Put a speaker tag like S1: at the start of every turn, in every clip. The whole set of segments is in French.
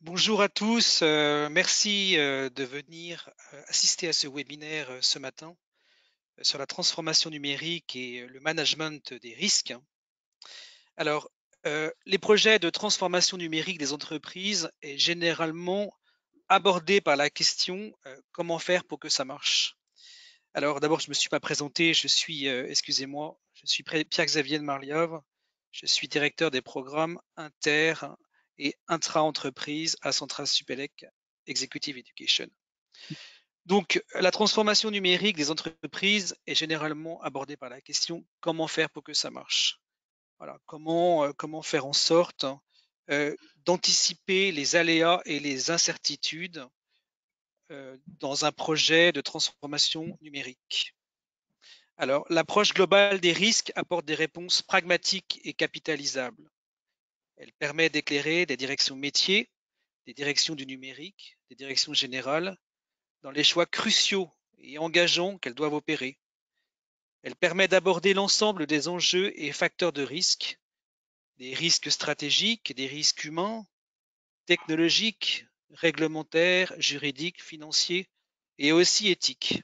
S1: Bonjour à tous, merci de venir assister à ce webinaire ce matin sur la transformation numérique et le management des risques. Alors, les projets de transformation numérique des entreprises est généralement abordé par la question comment faire pour que ça marche. Alors d'abord, je ne me suis pas présenté, je suis, excusez-moi, je suis Pierre-Xavier de Marliave, je suis directeur des programmes inter et intra-entreprise à Centrale Supélec Executive Education. Donc, la transformation numérique des entreprises est généralement abordée par la question comment faire pour que ça marche. Voilà, comment faire en sorte d'anticiper les aléas et les incertitudes dans un projet de transformation numérique. Alors, l'approche globale des risques apporte des réponses pragmatiques et capitalisables. Elle permet d'éclairer des directions métiers, des directions du numérique, des directions générales, dans les choix cruciaux et engageants qu'elles doivent opérer. Elle permet d'aborder l'ensemble des enjeux et facteurs de risque, des risques stratégiques, des risques humains, technologiques, réglementaires, juridiques, financiers et aussi éthiques.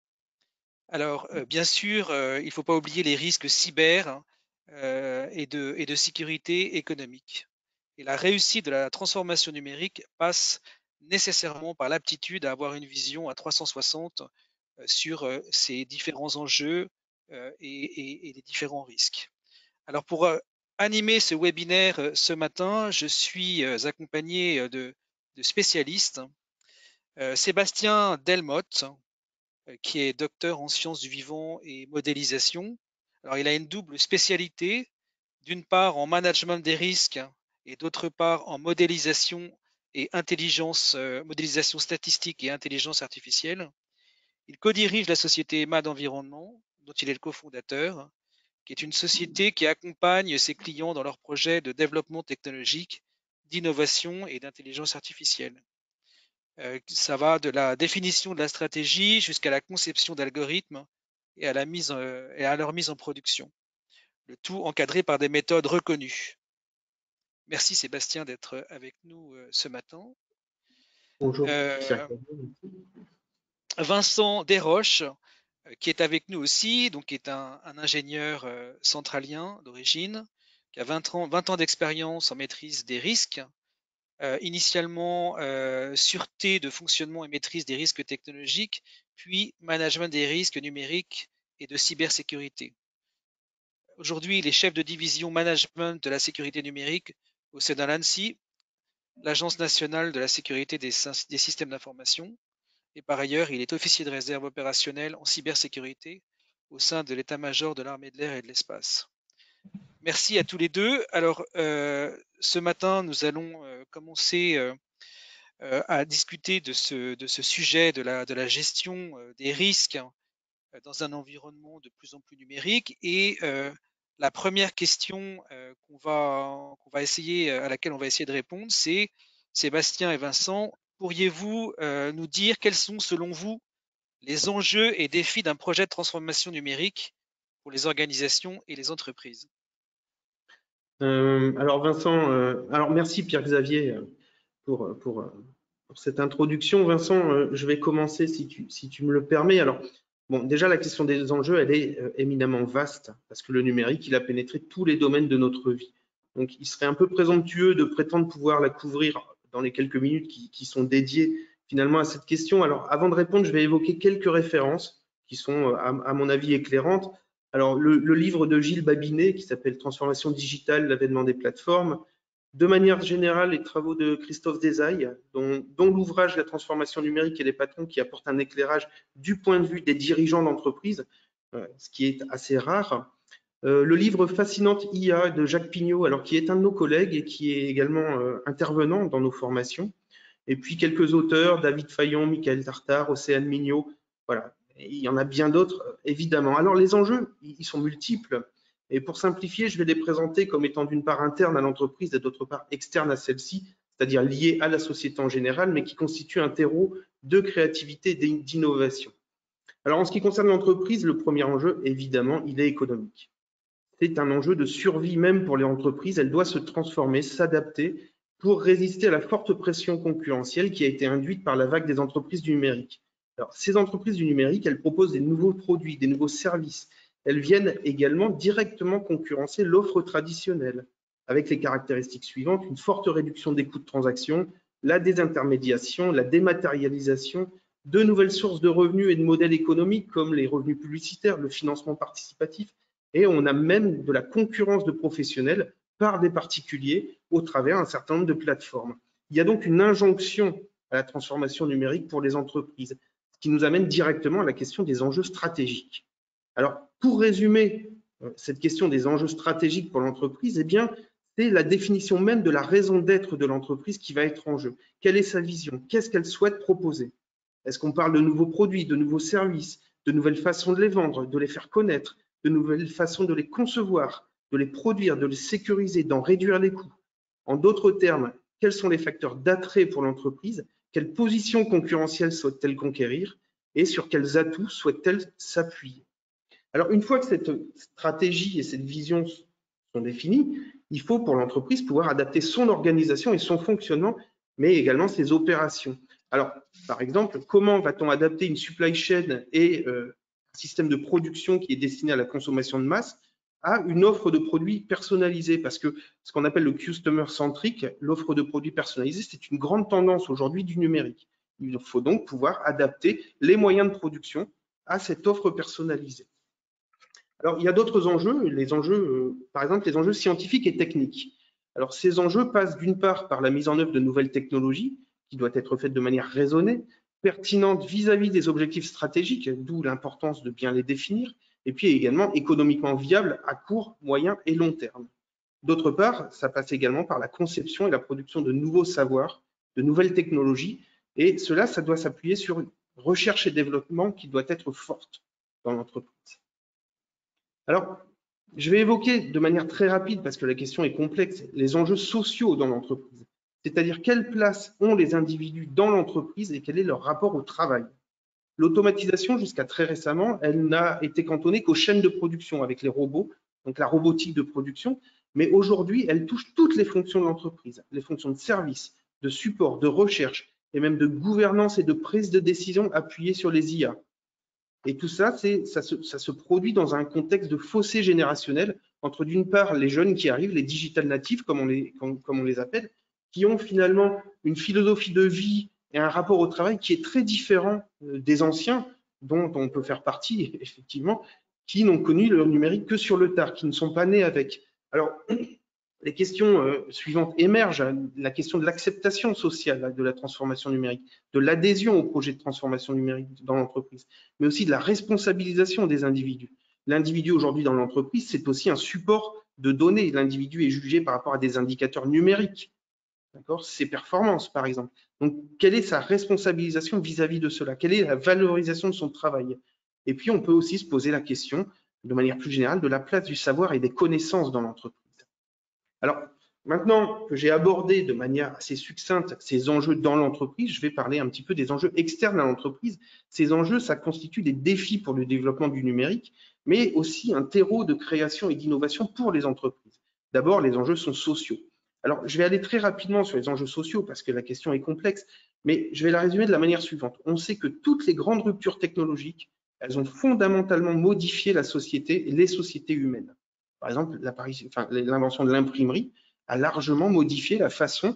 S1: Alors, bien sûr, il ne faut pas oublier les risques cyber et de sécurité économique. Et la réussite de la transformation numérique passe nécessairement par l'aptitude à avoir une vision à 360 sur ces différents enjeux et les différents risques. Alors, pour animer ce webinaire ce matin, je suis accompagné de spécialistes. Sébastien Delmotte, qui est docteur en sciences du vivant et modélisation. Alors, il a une double spécialité, d'une part en management des risques et d'autre part en modélisation et modélisation statistique et intelligence artificielle. Il co-dirige la société EMAD Environnement, dont il est le cofondateur, qui est une société qui accompagne ses clients dans leurs projets de développement technologique, d'innovation et d'intelligence artificielle. Ça va de la définition de la stratégie jusqu'à la conception d'algorithmes et à leur mise en production. Le tout encadré par des méthodes reconnues. Merci Sébastien d'être avec nous ce matin.
S2: Bonjour.
S1: Vincent Desroches, qui est avec nous aussi, donc qui est un ingénieur centralien d'origine, qui a 20 ans d'expérience en maîtrise des risques, initialement sûreté de fonctionnement et maîtrise des risques technologiques, puis management des risques numériques et de cybersécurité. Aujourd'hui, il est chef de division management de la sécurité numérique au sein de l'ANSSI, l'Agence nationale de la sécurité des systèmes d'information. Et par ailleurs, il est officier de réserve opérationnelle en cybersécurité au sein de l'état-major de l'armée de l'air et de l'espace. Merci à tous les deux. Alors, ce matin, nous allons commencer à discuter de ce sujet de la gestion des risques dans un environnement de plus en plus numérique. Et la première question à laquelle on va essayer de répondre, c'est Sébastien et Vincent, pourriez-vous nous dire quels sont selon vous les enjeux et défis d'un projet de transformation numérique pour les organisations et les entreprises?
S2: Alors Vincent, alors merci Pierre-Xavier pour cette introduction. Vincent, je vais commencer si tu me le permets. Alors, bon, déjà la question des enjeux, elle est éminemment vaste parce que le numérique, il a pénétré tous les domaines de notre vie. Donc, il serait un peu présomptueux de prétendre pouvoir la couvrir dans les quelques minutes qui sont dédiées finalement à cette question. Alors, avant de répondre, je vais évoquer quelques références qui sont, à mon avis, éclairantes. Alors, le livre de Gilles Babinet qui s'appelle Transformation digitale, l'avènement des plateformes. De manière générale, les travaux de Christophe Desailles, dont l'ouvrage La transformation numérique et les patrons, qui apporte un éclairage du point de vue des dirigeants d'entreprise, ce qui est assez rare. Le livre Fascinante IA de Jacques Pignot, alors qui est un de nos collègues et qui est également intervenant dans nos formations. Et puis quelques auteurs, David Fayon, Michael Tartare, Océane Mignot. Voilà, il y en a bien d'autres, évidemment. Alors les enjeux, ils sont multiples. Et pour simplifier, je vais les présenter comme étant d'une part interne à l'entreprise et d'autre part externe à celle-ci, c'est-à-dire liés à la société en général, mais qui constituent un terreau de créativité et d'innovation. Alors en ce qui concerne l'entreprise, le premier enjeu, évidemment, il est économique. C'est un enjeu de survie même pour les entreprises. Elle doit se transformer, s'adapter pour résister à la forte pression concurrentielle qui a été induite par la vague des entreprises du numérique. Alors, ces entreprises du numérique, elles proposent des nouveaux produits, des nouveaux services. Elles viennent également directement concurrencer l'offre traditionnelle, avec les caractéristiques suivantes: une forte réduction des coûts de transaction, la désintermédiation, la dématérialisation, de nouvelles sources de revenus et de modèles économiques comme les revenus publicitaires, le financement participatif, et on a même de la concurrence de professionnels par des particuliers au travers d'un certain nombre de plateformes. Il y a donc une injonction à la transformation numérique pour les entreprises, ce qui nous amène directement à la question des enjeux stratégiques. Alors, pour résumer cette question des enjeux stratégiques pour l'entreprise, eh bien, c'est la définition même de la raison d'être de l'entreprise qui va être en jeu. Quelle est sa vision? Qu'est-ce qu'elle souhaite proposer? Est-ce qu'on parle de nouveaux produits, de nouveaux services, de nouvelles façons de les vendre, de les faire connaître, de nouvelles façons de les concevoir, de les produire, de les sécuriser, d'en réduire les coûts? En d'autres termes, quels sont les facteurs d'attrait pour l'entreprise? Quelle position concurrentielle souhaite-t-elle conquérir? Et sur quels atouts souhaite-t-elle s'appuyer? Alors, une fois que cette stratégie et cette vision sont définies, il faut pour l'entreprise pouvoir adapter son organisation et son fonctionnement, mais également ses opérations. Alors, par exemple, comment va-t-on adapter une supply chain et un système de production qui est destiné à la consommation de masse à une offre de produits personnalisée? Parce que ce qu'on appelle le customer centric, l'offre de produits personnalisés, c'est une grande tendance aujourd'hui du numérique. Il faut donc pouvoir adapter les moyens de production à cette offre personnalisée. Alors, il y a d'autres enjeux, les enjeux, par exemple, les enjeux scientifiques et techniques. Alors, ces enjeux passent d'une part par la mise en œuvre de nouvelles technologies, qui doit être faite de manière raisonnée, pertinente vis-à-vis des objectifs stratégiques, d'où l'importance de bien les définir, et puis également économiquement viable à court, moyen et long terme. D'autre part, ça passe également par la conception et la production de nouveaux savoirs, de nouvelles technologies, et cela, ça doit s'appuyer sur une recherche et développement qui doit être forte dans l'entreprise. Alors, je vais évoquer de manière très rapide, parce que la question est complexe, les enjeux sociaux dans l'entreprise. C'est-à-dire quelle place ont les individus dans l'entreprise et quel est leur rapport au travail. L'automatisation, jusqu'à très récemment, elle n'a été cantonnée qu'aux chaînes de production avec les robots, donc la robotique de production, mais aujourd'hui, elle touche toutes les fonctions de l'entreprise, les fonctions de service, de support, de recherche et même de gouvernance et de prise de décision appuyée sur les IA. Et tout ça, ça se produit dans un contexte de fossé générationnel entre, d'une part, les jeunes qui arrivent, les digital natifs, comme on les appelle, qui ont finalement une philosophie de vie et un rapport au travail qui est très différent des anciens, dont on peut faire partie, effectivement, qui n'ont connu le numérique que sur le tard, qui ne sont pas nés avec. Alors, les questions suivantes émergent, la question de l'acceptation sociale de la transformation numérique, de l'adhésion au projet de transformation numérique dans l'entreprise, mais aussi de la responsabilisation des individus. L'individu aujourd'hui dans l'entreprise, c'est aussi un support de données. L'individu est jugé par rapport à des indicateurs numériques, ses performances par exemple. Donc, quelle est sa responsabilisation vis-à-vis de cela? Quelle est la valorisation de son travail? Et puis, on peut aussi se poser la question, de manière plus générale, de la place du savoir et des connaissances dans l'entreprise. Alors, maintenant que j'ai abordé de manière assez succincte ces enjeux dans l'entreprise, je vais parler un petit peu des enjeux externes à l'entreprise. Ces enjeux, ça constitue des défis pour le développement du numérique, mais aussi un terreau de création et d'innovation pour les entreprises. D'abord, les enjeux sont sociaux. Alors, je vais aller très rapidement sur les enjeux sociaux parce que la question est complexe, mais je vais la résumer de la manière suivante. On sait que toutes les grandes ruptures technologiques, elles ont fondamentalement modifié la société et les sociétés humaines. Par exemple, l'invention de l'imprimerie a largement modifié la façon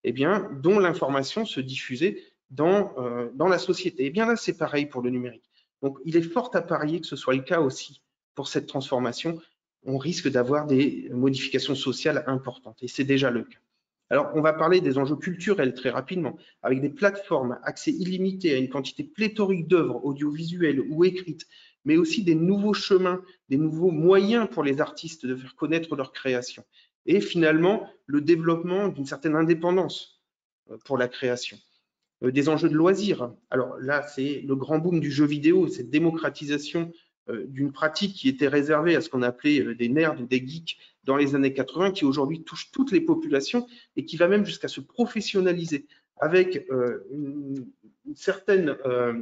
S2: dont l'information se diffusait dans la société. Et bien là, c'est pareil pour le numérique. Donc, il est fort à parier que ce soit le cas aussi pour cette transformation. On risque d'avoir des modifications sociales importantes, et c'est déjà le cas. Alors, on va parler des enjeux culturels très rapidement, avec des plateformes, accès illimité à une quantité pléthorique d'œuvres audiovisuelles ou écrites, mais aussi des nouveaux chemins, des nouveaux moyens pour les artistes de faire connaître leur création. Et finalement, le développement d'une certaine indépendance pour la création. Des enjeux de loisirs. Alors là, c'est le grand boom du jeu vidéo, cette démocratisation d'une pratique qui était réservée à ce qu'on appelait des nerds ou des geeks dans les années 80, qui aujourd'hui touche toutes les populations et qui va même jusqu'à se professionnaliser avec une certaine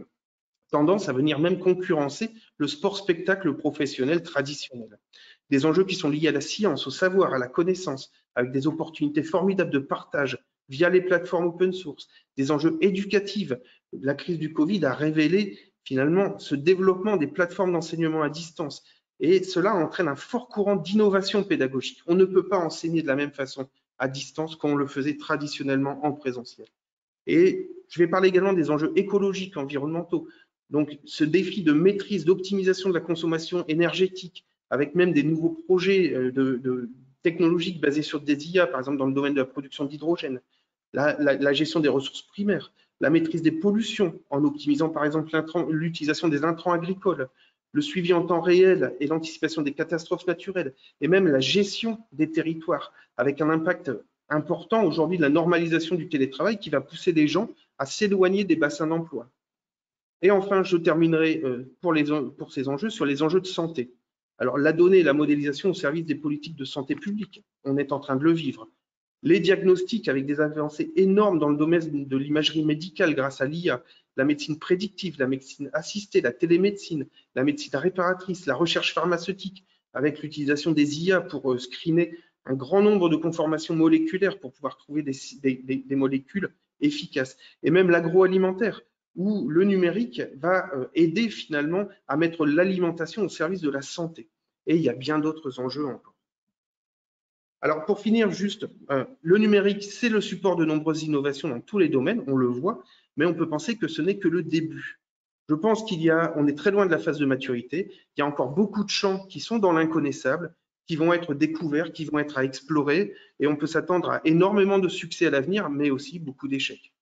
S2: tendance à venir même concurrencer le sport-spectacle professionnel traditionnel. Des enjeux qui sont liés à la science, au savoir, à la connaissance, avec des opportunités formidables de partage via les plateformes open source, des enjeux éducatifs. La crise du Covid a révélé finalement ce développement des plateformes d'enseignement à distance. Et cela entraîne un fort courant d'innovation pédagogique. On ne peut pas enseigner de la même façon à distance qu'on le faisait traditionnellement en présentiel. Et je vais parler également des enjeux écologiques, environnementaux. Donc, ce défi de maîtrise, d'optimisation de la consommation énergétique, avec même des nouveaux projets technologiques basés sur des IA, par exemple dans le domaine de la production d'hydrogène, la gestion des ressources primaires, la maîtrise des pollutions, en optimisant par exemple l'utilisation des intrants agricoles, le suivi en temps réel et l'anticipation des catastrophes naturelles, et même la gestion des territoires, avec un impact important aujourd'hui de la normalisation du télétravail qui va pousser les gens à s'éloigner des bassins d'emploi. Et enfin, je terminerai pour ces enjeux sur les enjeux de santé. Alors, la donnée et la modélisation au service des politiques de santé publique, on est en train de le vivre. Les diagnostics avec des avancées énormes dans le domaine de l'imagerie médicale grâce à l'IA, la médecine prédictive, la médecine assistée, la télémédecine, la médecine réparatrice, la recherche pharmaceutique, avec l'utilisation des IA pour screener un grand nombre de conformations moléculaires pour pouvoir trouver des molécules efficaces. Et même l'agroalimentaire, où le numérique va aider finalement à mettre l'alimentation au service de la santé. Et il y a bien d'autres enjeux encore. Alors pour finir, juste, le numérique, c'est le support de nombreuses innovations dans tous les domaines, on le voit, mais on peut penser que ce n'est que le début. Je pense on est très loin de la phase de maturité, il y a encore beaucoup de champs qui sont dans l'inconnaissable, qui vont être découverts, qui vont être à explorer, et on peut s'attendre à énormément de succès à l'avenir, mais aussi beaucoup d'échecs.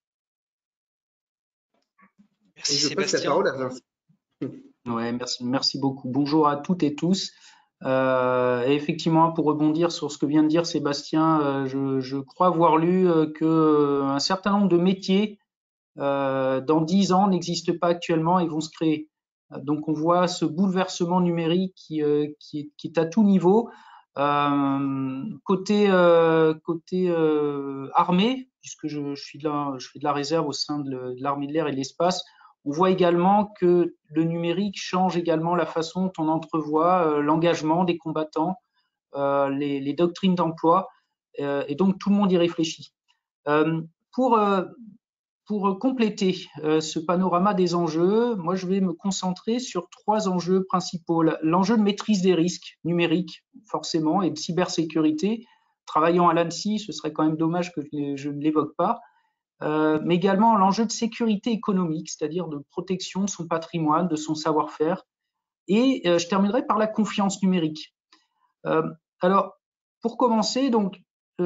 S1: Merci
S2: Et je passe la
S1: Sébastien.
S2: parole à Vincent.
S3: Ouais, merci beaucoup. Bonjour à toutes et tous. Et effectivement, pour rebondir sur ce que vient de dire Sébastien, je crois avoir lu que un certain nombre de métiers dans 10 ans n'existent pas actuellement et vont se créer. Donc on voit ce bouleversement numérique qui est à tout niveau. Côté armée, puisque je fais de la réserve au sein de l'armée de l'air et de l'espace, on voit également que le numérique change également la façon dont on entrevoit l'engagement des combattants, les doctrines d'emploi, et donc tout le monde y réfléchit. Pour compléter ce panorama des enjeux, moi je vais me concentrer sur 3 enjeux principaux. L'enjeu de maîtrise des risques numériques, forcément, et de cybersécurité. Travaillant à l'ANSSI, ce serait quand même dommage que je ne l'évoque pas. Mais également l'enjeu de sécurité économique, c'est-à-dire de protection de son patrimoine, de son savoir-faire. Et je terminerai par la confiance numérique. Alors, pour commencer, donc,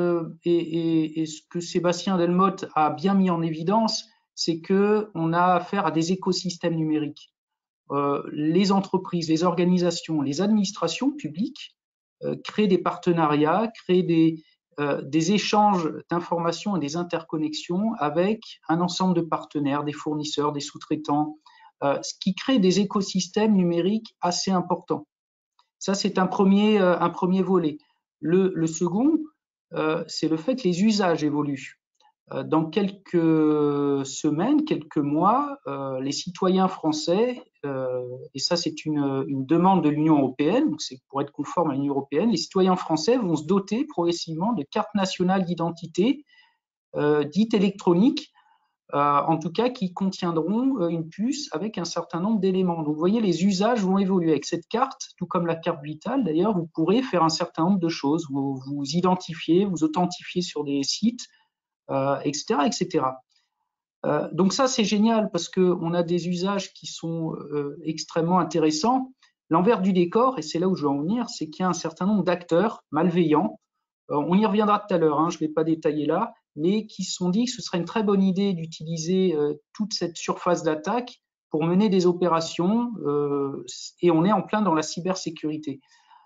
S3: et ce que Sébastien Delmotte a bien mis en évidence, c'est que on a affaire à des écosystèmes numériques. Les entreprises, les organisations, les administrations publiques créent des partenariats, créent des échanges d'informations et des interconnexions avec un ensemble de partenaires, des fournisseurs, des sous-traitants, ce qui crée des écosystèmes numériques assez importants. Ça, c'est un premier volet. Le second, c'est le fait que les usages évoluent. Dans quelques semaines, quelques mois, les citoyens français, et ça c'est une demande de l'Union européenne, donc c'est pour être conforme à l'Union européenne, les citoyens français vont se doter progressivement de cartes nationales d'identité dites électroniques, en tout cas qui contiendront une puce avec un certain nombre d'éléments. Donc vous voyez, les usages vont évoluer. Avec cette carte, tout comme la carte vitale d'ailleurs, vous pourrez faire un certain nombre de choses. Vous vous identifiez, vous authentifiez sur des sites, etc., etc. Donc ça, c'est génial parce qu'on a des usages qui sont extrêmement intéressants. L'envers du décor, et c'est là où je veux en venir, c'est qu'il y a un certain nombre d'acteurs malveillants. On y reviendra tout à l'heure, hein, je ne vais pas détailler là, mais qui se sont dit que ce serait une très bonne idée d'utiliser toute cette surface d'attaque pour mener des opérations, et on est en plein dans la cybersécurité.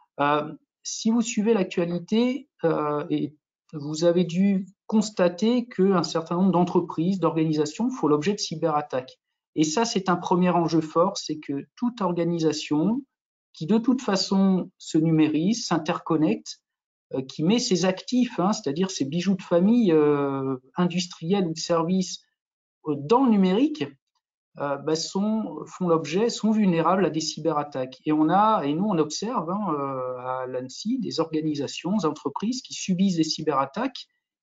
S3: Si vous suivez l'actualité, et vous avez dû constater qu'un certain nombre d'entreprises, d'organisations font l'objet de cyberattaques. Et ça, c'est un premier enjeu fort, c'est que toute organisation qui de toute façon se numérise, s'interconnecte, qui met ses actifs, hein, c'est-à-dire ses bijoux de famille industriels ou de services dans le numérique, sont vulnérables à des cyberattaques. Et nous on observe à l'ANSSI des organisations, des entreprises qui subissent des cyberattaques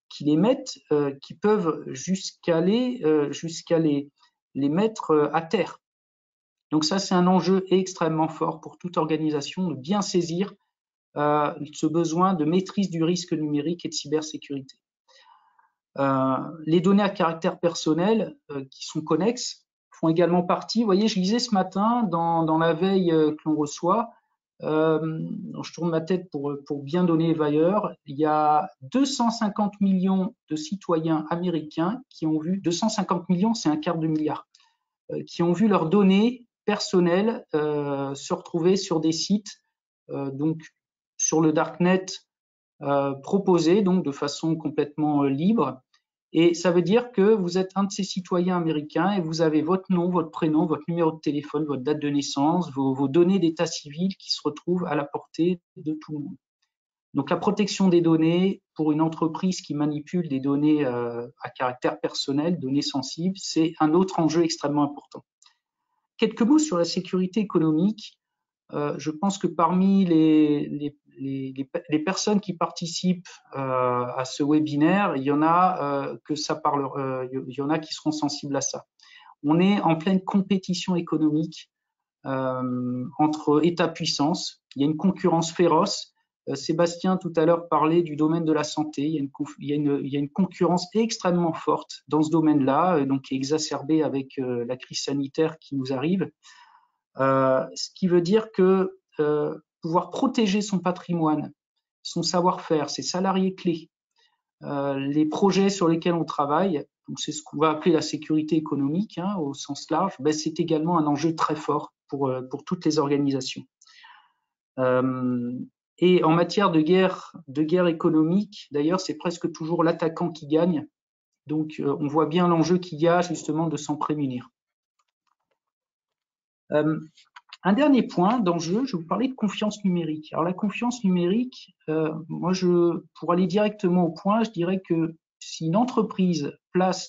S3: qui les mettent, qui peuvent jusqu'à les mettre à terre. Donc ça, c'est un enjeu extrêmement fort pour toute organisation de bien saisir ce besoin de maîtrise du risque numérique et de cybersécurité. Les données à caractère personnel qui sont connexes font également partie. Vous voyez, je lisais ce matin dans la veille que l'on reçoit, je tourne ma tête pour bien donner les vailleurs, il y a 250 millions de citoyens américains qui ont vu, 250 millions, c'est un quart de milliard, qui ont vu leurs données personnelles se retrouver sur des sites, donc sur le darknet proposés, donc de façon complètement libre. Et ça veut dire que vous êtes un de ces citoyens américains et vous avez votre nom, votre prénom, votre numéro de téléphone, votre date de naissance, vos données d'état civil qui se retrouvent à la portée de tout le monde. Donc la protection des données pour une entreprise qui manipule des données à caractère personnel, données sensibles, c'est un autre enjeu extrêmement important. Quelques mots sur la sécurité économique. Je pense que parmi les personnes qui participent à ce webinaire, il y en a il y en a qui seront sensibles à ça. On est en pleine compétition économique entre États-puissances. Il y a une concurrence féroce. Sébastien tout à l'heure parlait du domaine de la santé. Il y a une concurrence extrêmement forte dans ce domaine-là, donc qui est exacerbée avec la crise sanitaire qui nous arrive. Ce qui veut dire que pouvoir protéger son patrimoine, son savoir-faire, ses salariés clés, les projets sur lesquels on travaille, donc c'est ce qu'on va appeler la sécurité économique au sens large, ben c'est également un enjeu très fort pour toutes les organisations. Et en matière de guerre économique, d'ailleurs, c'est presque toujours l'attaquant qui gagne. Donc, on voit bien l'enjeu qu'il y a justement de s'en prémunir. Un dernier point d'enjeu, je vais vous parler de confiance numérique. Alors la confiance numérique, moi pour aller directement au point, je dirais que si une entreprise place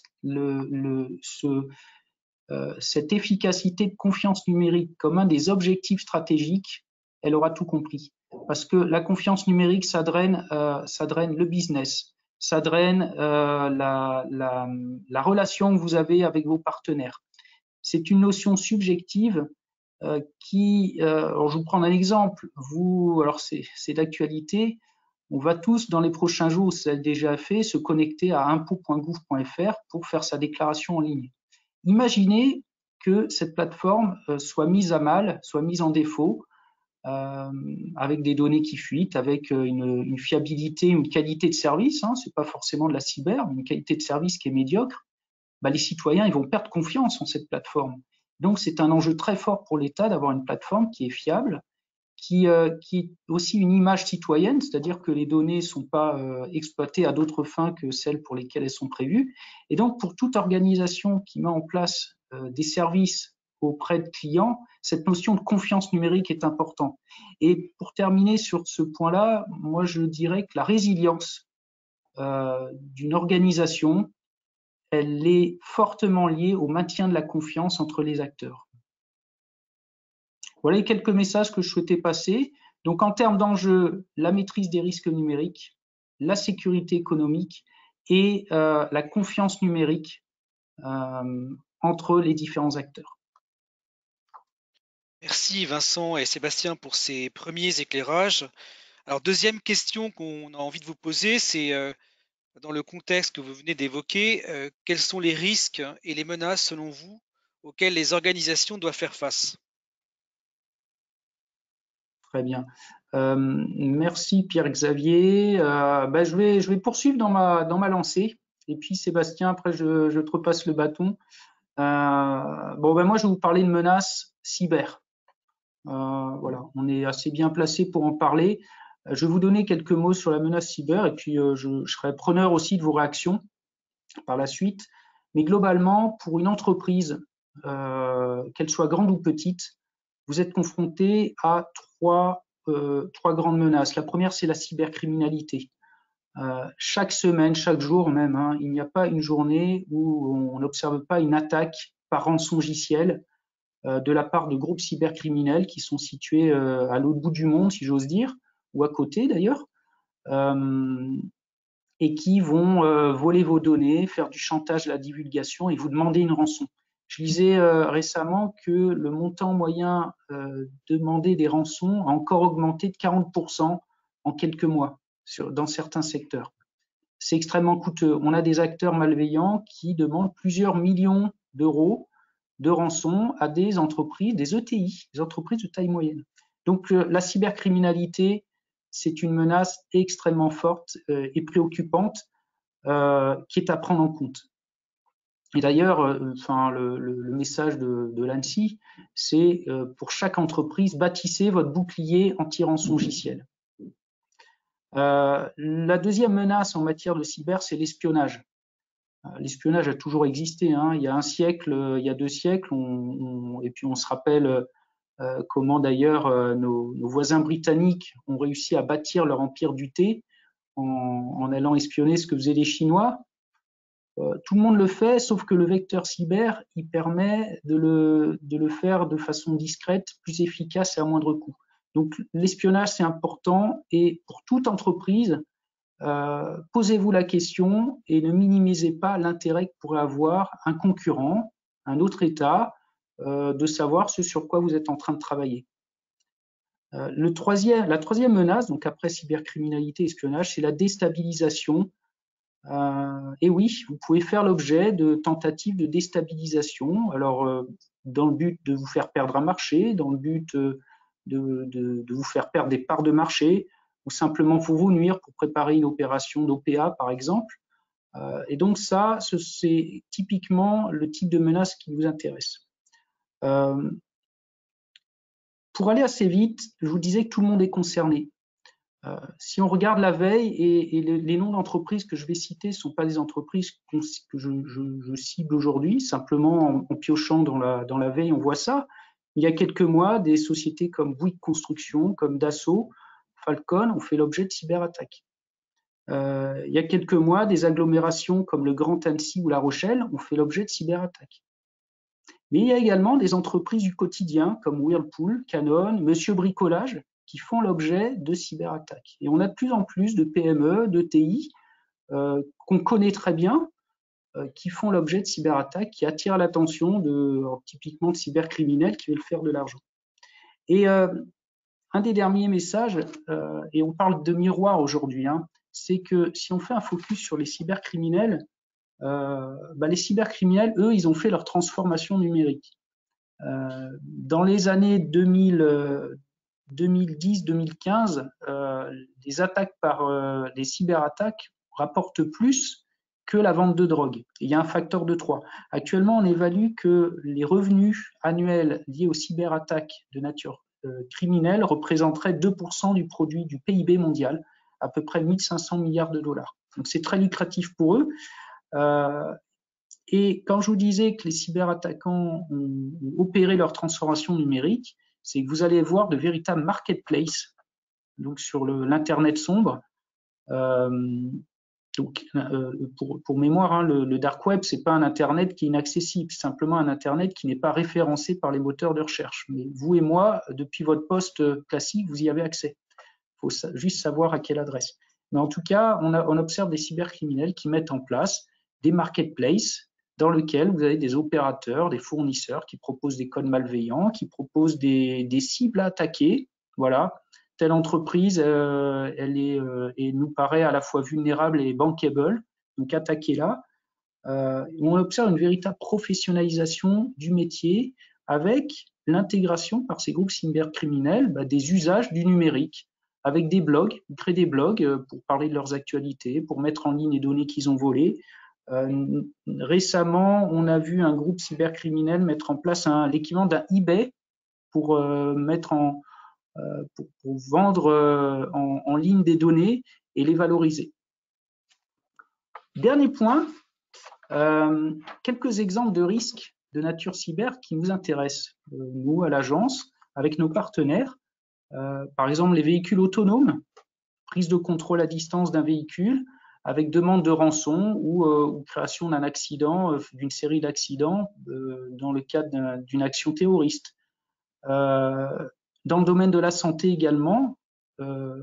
S3: cette efficacité de confiance numérique comme un des objectifs stratégiques, elle aura tout compris. Parce que la confiance numérique, ça draine le business, ça draine la relation que vous avez avec vos partenaires. C'est une notion subjective alors je vous prends un exemple. Alors c'est d'actualité. On va tous, dans les prochains jours, ça a déjà fait, se connecter à impôts.gouv.fr pour faire sa déclaration en ligne. Imaginez que cette plateforme soit mise à mal, soit mise en défaut, avec des données qui fuitent, avec une fiabilité, une qualité de service. C'est pas forcément de la cyber, mais une qualité de service qui est médiocre. Les citoyens ils vont perdre confiance en cette plateforme. Donc, c'est un enjeu très fort pour l'État d'avoir une plateforme qui est fiable, qui est aussi une image citoyenne, c'est-à-dire que les données ne sont pas exploitées à d'autres fins que celles pour lesquelles elles sont prévues. Et donc, pour toute organisation qui met en place des services auprès de clients, cette notion de confiance numérique est importante. Et pour terminer sur ce point-là, moi, je dirais que la résilience d'une organisation, elle est fortement liée au maintien de la confiance entre les acteurs. Voilà les quelques messages que je souhaitais passer. Donc, en termes d'enjeux, la maîtrise des risques numériques, la sécurité économique et la confiance numérique entre les différents acteurs.
S1: Merci Vincent et Sébastien pour ces premiers éclairages. Alors, deuxième question qu'on a envie de vous poser, c'est dans le contexte que vous venez d'évoquer, quels sont les risques et les menaces selon vous auxquels les organisations doivent faire face?
S3: Très bien. Merci Pierre-Xavier. Je vais poursuivre dans ma lancée. Et puis Sébastien, après je te repasse le bâton. Moi je vais vous parler de menaces cyber. Voilà, on est assez bien placé pour en parler. Je vais vous donner quelques mots sur la menace cyber et puis je serai preneur aussi de vos réactions par la suite. Mais globalement, pour une entreprise, qu'elle soit grande ou petite, vous êtes confronté à trois grandes menaces. La première, c'est la cybercriminalité. Chaque semaine, chaque jour même, il n'y a pas une journée où on n'observe pas une attaque par rançongiciel de la part de groupes cybercriminels qui sont situés à l'autre bout du monde, si j'ose dire, ou à côté d'ailleurs. et qui vont voler vos données, faire du chantage, de la divulgation et vous demander une rançon. Je lisais récemment que le montant moyen demandé des rançons a encore augmenté de 40% en quelques mois dans certains secteurs. C'est extrêmement coûteux. On a des acteurs malveillants qui demandent plusieurs millions d'euros de rançon à des entreprises, des ETI, des entreprises de taille moyenne. Donc la cybercriminalité, c'est une menace extrêmement forte et préoccupante qui est à prendre en compte. Et d'ailleurs, le message de l'ANSSI, c'est pour chaque entreprise, bâtissez votre bouclier anti-rançongiciel. La deuxième menace en matière de cyber, c'est l'espionnage. L'espionnage a toujours existé. Hein. Il y a un siècle, il y a 2 siècles, et puis on se rappelle comment d'ailleurs nos voisins britanniques ont réussi à bâtir leur empire du thé en allant espionner ce que faisaient les Chinois. Tout le monde le fait, sauf que le vecteur cyber, il permet de le faire de façon discrète, plus efficace et à moindre coût. Donc l'espionnage, c'est important, et pour toute entreprise, posez-vous la question et ne minimisez pas l'intérêt que pourrait avoir un concurrent, un autre État, de savoir ce sur quoi vous êtes en train de travailler. La troisième menace, donc après cybercriminalité et espionnage, c'est la déstabilisation. Et oui, vous pouvez faire l'objet de tentatives de déstabilisation, alors dans le but de vous faire perdre un marché, dans le but de vous faire perdre des parts de marché, ou simplement pour vous nuire pour préparer une opération d'OPA, par exemple. Et donc ça, c'est typiquement le type de menace qui vous intéresse. Pour aller assez vite, je vous disais que tout le monde est concerné. Si on regarde la veille, et les noms d'entreprises que je vais citer ne sont pas des entreprises que je cible aujourd'hui, simplement en piochant dans la veille, on voit ça. Il y a quelques mois, des sociétés comme Bouygues Construction, comme Dassault, Falcon ont fait l'objet de cyberattaques. Il y a quelques mois, des agglomérations comme le Grand Annecy ou La Rochelle ont fait l'objet de cyberattaques. Mais il y a également des entreprises du quotidien comme Whirlpool, Canon, Monsieur Bricolage, qui font l'objet de cyberattaques. Et on a de plus en plus de PME, de TI, qu'on connaît très bien, qui font l'objet de cyberattaques, qui attirent l'attention typiquement de cybercriminels qui veulent faire de l'argent. Et un des derniers messages, et on parle de miroir aujourd'hui, hein, c'est que si on fait un focus sur les cybercriminels, les cybercriminels, eux, ils ont fait leur transformation numérique. Dans les années 2010-2015, les attaques les cyberattaques rapportent plus que la vente de drogue. Il y a un facteur de 3. Actuellement, on évalue que les revenus annuels liés aux cyberattaques de nature criminelle représenteraient 2% du produit du PIB mondial, à peu près 1500 milliards de dollars. Donc c'est très lucratif pour eux. Et quand je vous disais que les cyberattaquants ont opéré leur transformation numérique, c'est que vous allez voir de véritables marketplaces, donc sur l'internet sombre. Pour mémoire, hein, le dark web, c'est pas un internet qui est inaccessible, c'est simplement un internet qui n'est pas référencé par les moteurs de recherche. Mais vous et moi, depuis votre poste classique, vous y avez accès. Il faut juste savoir à quelle adresse. Mais en tout cas, on observe des cybercriminels qui mettent en place des marketplaces dans lesquels vous avez des opérateurs, des fournisseurs qui proposent des codes malveillants, qui proposent des cibles à attaquer. Voilà, telle entreprise, elle nous paraît à la fois vulnérable et bankable, donc attaquez-la. On observe une véritable professionnalisation du métier avec l'intégration par ces groupes cybercriminels des usages du numérique, avec des blogs, ils créent des blogs pour parler de leurs actualités, pour mettre en ligne les données qu'ils ont volées. Récemment, on a vu un groupe cybercriminel mettre en place l'équivalent d'un eBay pour vendre en ligne des données et les valoriser. Dernier point, quelques exemples de risques de nature cyber qui nous intéressent, nous à l'agence, avec nos partenaires. Par exemple, les véhicules autonomes, prise de contrôle à distance d'un véhicule, avec demande de rançon ou création d'un accident, d'une série d'accidents dans le cadre d'une action terroriste. Dans le domaine de la santé également,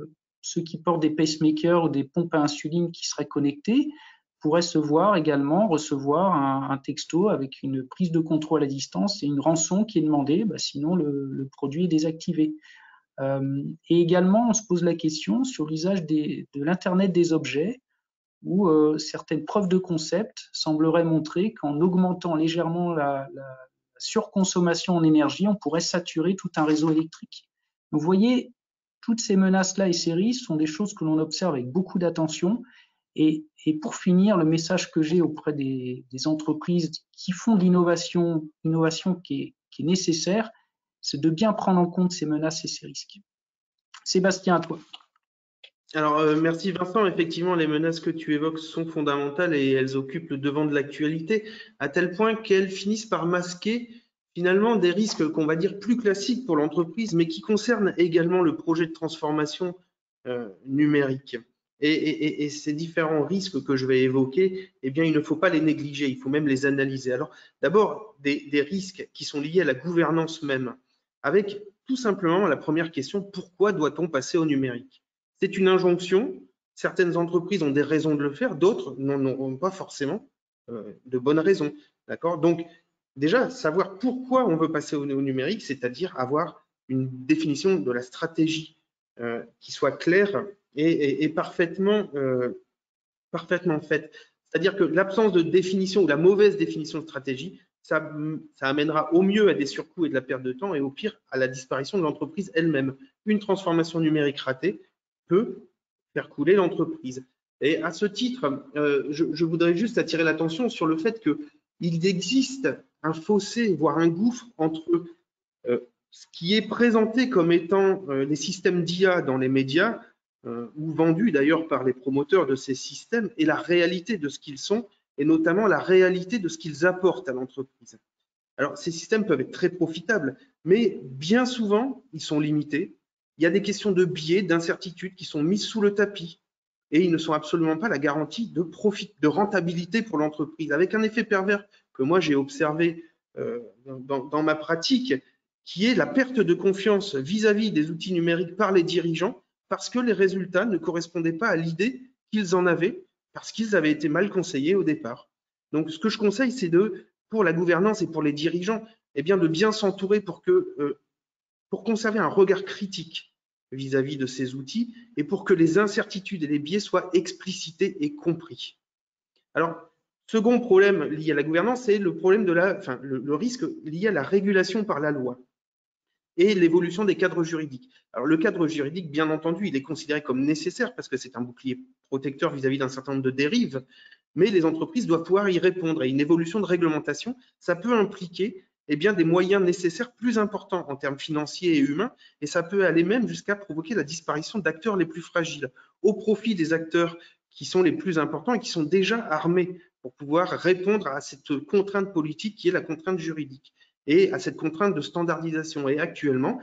S3: ceux qui portent des pacemakers ou des pompes à insuline qui seraient connectées pourraient recevoir un texto avec une prise de contrôle à distance et une rançon qui est demandée, sinon le produit est désactivé. Et également, on se pose la question sur l'usage de l'Internet des objets, où certaines preuves de concept sembleraient montrer qu'en augmentant légèrement la surconsommation en énergie, on pourrait saturer tout un réseau électrique. Donc, vous voyez, toutes ces menaces-là et ces risques sont des choses que l'on observe avec beaucoup d'attention. Et pour finir, le message que j'ai auprès des entreprises qui font de l'innovation qui est nécessaire, c'est de bien prendre en compte ces menaces et ces risques. Sébastien, à toi.
S2: Alors, merci Vincent. Effectivement, les menaces que tu évoques sont fondamentales et elles occupent le devant de l'actualité, à tel point qu'elles finissent par masquer finalement des risques qu'on va dire plus classiques pour l'entreprise, mais qui concernent également le projet de transformation numérique. Et ces différents risques que je vais évoquer, eh bien, il ne faut pas les négliger, il faut même les analyser. Alors, d'abord, des risques qui sont liés à la gouvernance même, avec tout simplement la première question, pourquoi doit-on passer au numérique? C'est une injonction. Certaines entreprises ont des raisons de le faire, d'autres n'en auront pas forcément de bonnes raisons. D'accord? Donc, déjà, savoir pourquoi on veut passer au numérique, c'est-à-dire avoir une définition de la stratégie qui soit claire et parfaitement faite. C'est-à-dire que l'absence de définition ou la mauvaise définition de stratégie, ça amènera au mieux à des surcoûts et de la perte de temps et au pire à la disparition de l'entreprise elle-même. Une transformation numérique ratée peut faire couler l'entreprise. Et à ce titre, je voudrais juste attirer l'attention sur le fait qu'il existe un fossé, voire un gouffre entre ce qui est présenté comme étant les systèmes d'IA dans les médias, ou vendus d'ailleurs par les promoteurs de ces systèmes, et la réalité de ce qu'ils sont, et notamment la réalité de ce qu'ils apportent à l'entreprise. Alors, ces systèmes peuvent être très profitables, mais bien souvent, ils sont limités. Il y a des questions de biais, d'incertitudes qui sont mises sous le tapis et ils ne sont absolument pas la garantie de profit, de rentabilité pour l'entreprise, avec un effet pervers que moi j'ai observé dans ma pratique, qui est la perte de confiance vis-à-vis des outils numériques par les dirigeants parce que les résultats ne correspondaient pas à l'idée qu'ils en avaient, parce qu'ils avaient été mal conseillés au départ. Donc, ce que je conseille, c'est pour la gouvernance et pour les dirigeants, eh bien, de bien s'entourer pour conserver un regard critique vis-à-vis de ces outils et pour que les incertitudes et les biais soient explicités et compris. Alors, second problème lié à la gouvernance, c'est le problème de le risque lié à la régulation par la loi et l'évolution des cadres juridiques. Alors, le cadre juridique, bien entendu, il est considéré comme nécessaire parce que c'est un bouclier protecteur vis-à-vis d'un certain nombre de dérives, mais les entreprises doivent pouvoir y répondre. Et une évolution de réglementation, ça peut impliquer des moyens nécessaires plus importants en termes financiers et humains, et ça peut aller même jusqu'à provoquer la disparition d'acteurs les plus fragiles, au profit des acteurs qui sont les plus importants et qui sont déjà armés pour pouvoir répondre à cette contrainte politique qui est la contrainte juridique et à cette contrainte de standardisation. Et actuellement,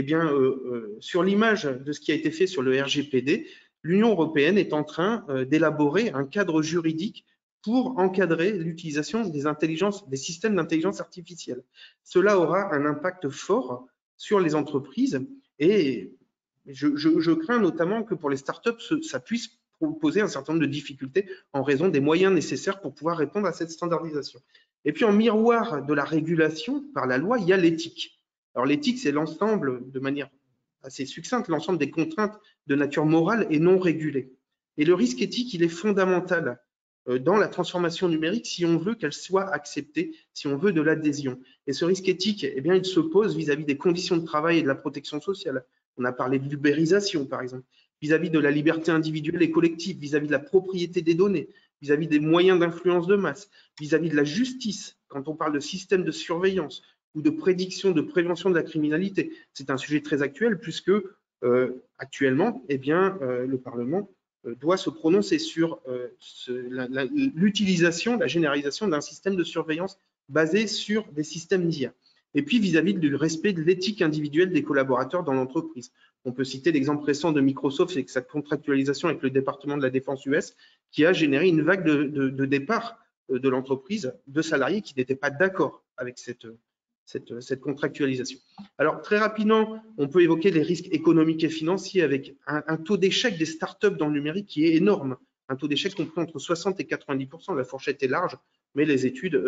S2: sur l'image de ce qui a été fait sur le RGPD, l'Union européenne est en train d'élaborer un cadre juridique pour encadrer l'utilisation des systèmes d'intelligence artificielle. Cela aura un impact fort sur les entreprises et je crains notamment que pour les startups, ça puisse poser un certain nombre de difficultés en raison des moyens nécessaires pour pouvoir répondre à cette standardisation. Et puis en miroir de la régulation par la loi, il y a l'éthique. Alors l'éthique, c'est l'ensemble, de manière assez succincte, l'ensemble des contraintes de nature morale et non régulée. Et le risque éthique, il est fondamental dans la transformation numérique si on veut qu'elle soit acceptée, si on veut de l'adhésion. Et ce risque éthique, il se pose vis-à-vis des conditions de travail et de la protection sociale. On a parlé de l'ubérisation, par exemple, vis-à-vis de la liberté individuelle et collective, vis-à-vis de la propriété des données, vis-à-vis des moyens d'influence de masse, vis-à-vis de la justice, quand on parle de système de surveillance ou de prédiction, de prévention de la criminalité. C'est un sujet très actuel puisque actuellement, le Parlement doit se prononcer sur l'utilisation, la généralisation d'un système de surveillance basé sur des systèmes d'IA. Et puis vis-à-vis du respect de l'éthique individuelle des collaborateurs dans l'entreprise. On peut citer l'exemple récent de Microsoft et sa contractualisation avec le département de la défense US qui a généré une vague de départ de l'entreprise de salariés qui n'étaient pas d'accord avec cette contractualisation. Alors, très rapidement, on peut évoquer les risques économiques et financiers avec un taux d'échec des startups dans le numérique qui est énorme. Un taux d'échec compris entre 60 et 90%. La fourchette est large, mais les études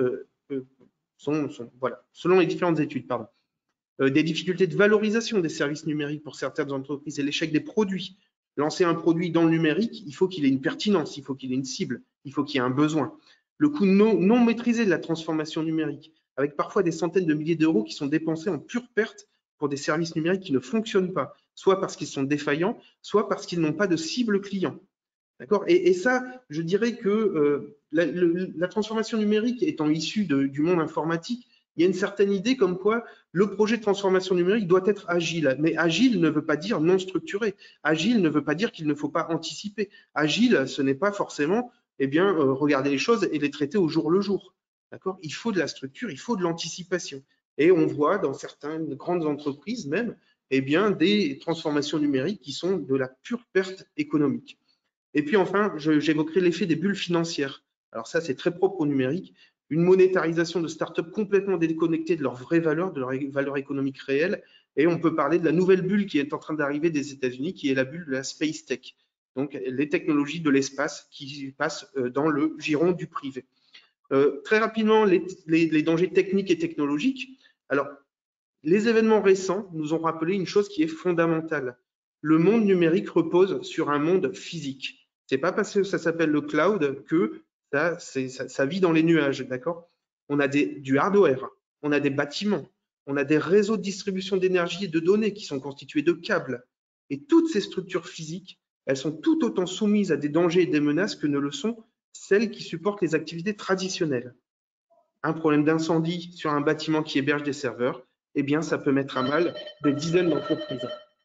S2: voilà, selon les différentes études, pardon. Des difficultés de valorisation des services numériques pour certaines entreprises et l'échec des produits. Lancer un produit dans le numérique, il faut qu'il ait une pertinence, il faut qu'il ait une cible, il faut qu'il y ait un besoin. Le coût non maîtrisé de la transformation numérique, avec parfois des centaines de milliers d'euros qui sont dépensés en pure perte pour des services numériques qui ne fonctionnent pas, soit parce qu'ils sont défaillants, soit parce qu'ils n'ont pas de cible client. D'accord ? Et ça, je dirais que la transformation numérique étant issue du monde informatique, il y a une certaine idée comme quoi le projet de transformation numérique doit être agile. Mais agile ne veut pas dire non structuré. Agile ne veut pas dire qu'il ne faut pas anticiper. Agile, ce n'est pas forcément regarder les choses et les traiter au jour le jour. D'accord ? Il faut de la structure, il faut de l'anticipation. Et on voit dans certaines grandes entreprises même des transformations numériques qui sont de la pure perte économique. Et puis enfin, j'évoquerai l'effet des bulles financières. Alors ça, c'est très propre au numérique. Une monétarisation de startups complètement déconnectées de leur vraie valeur, de leur valeur économique réelle. Et on peut parler de la nouvelle bulle qui est en train d'arriver des États-Unis, qui est la bulle de la space tech. Donc les technologies de l'espace qui passent dans le giron du privé. Très rapidement, les dangers techniques et technologiques. Alors, les événements récents nous ont rappelé une chose qui est fondamentale. Le monde numérique repose sur un monde physique. C'est pas parce que ça s'appelle le cloud que ça vit dans les nuages, d'accord ? On a du hardware, on a des bâtiments, on a des réseaux de distribution d'énergie et de données qui sont constitués de câbles. Et toutes ces structures physiques, elles sont tout autant soumises à des dangers et des menaces que ne le sont celles qui supportent les activités traditionnelles. Un problème d'incendie sur un bâtiment qui héberge des serveurs, ça peut mettre à mal des dizaines d'entreprises.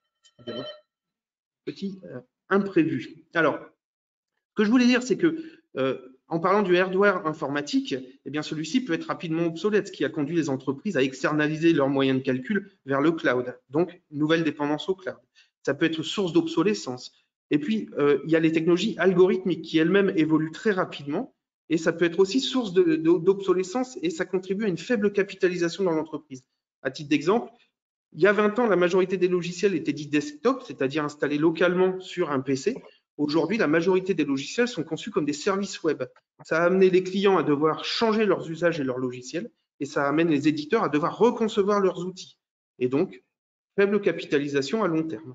S2: Petit imprévu. Alors, ce que je voulais dire, c'est que en parlant du hardware informatique, celui-ci peut être rapidement obsolète, ce qui a conduit les entreprises à externaliser leurs moyens de calcul vers le cloud. Donc, nouvelle dépendance au cloud. Ça peut être source d'obsolescence. Et puis, il y a les technologies algorithmiques qui elles-mêmes évoluent très rapidement. Et ça peut être aussi source d'obsolescence et ça contribue à une faible capitalisation dans l'entreprise. À titre d'exemple, il y a 20 ans, la majorité des logiciels étaient dits desktop, c'est-à-dire installés localement sur un PC. Aujourd'hui, la majorité des logiciels sont conçus comme des services web. Ça a amené les clients à devoir changer leurs usages et leurs logiciels et ça amène les éditeurs à devoir reconcevoir leurs outils. Et donc, faible capitalisation à long terme.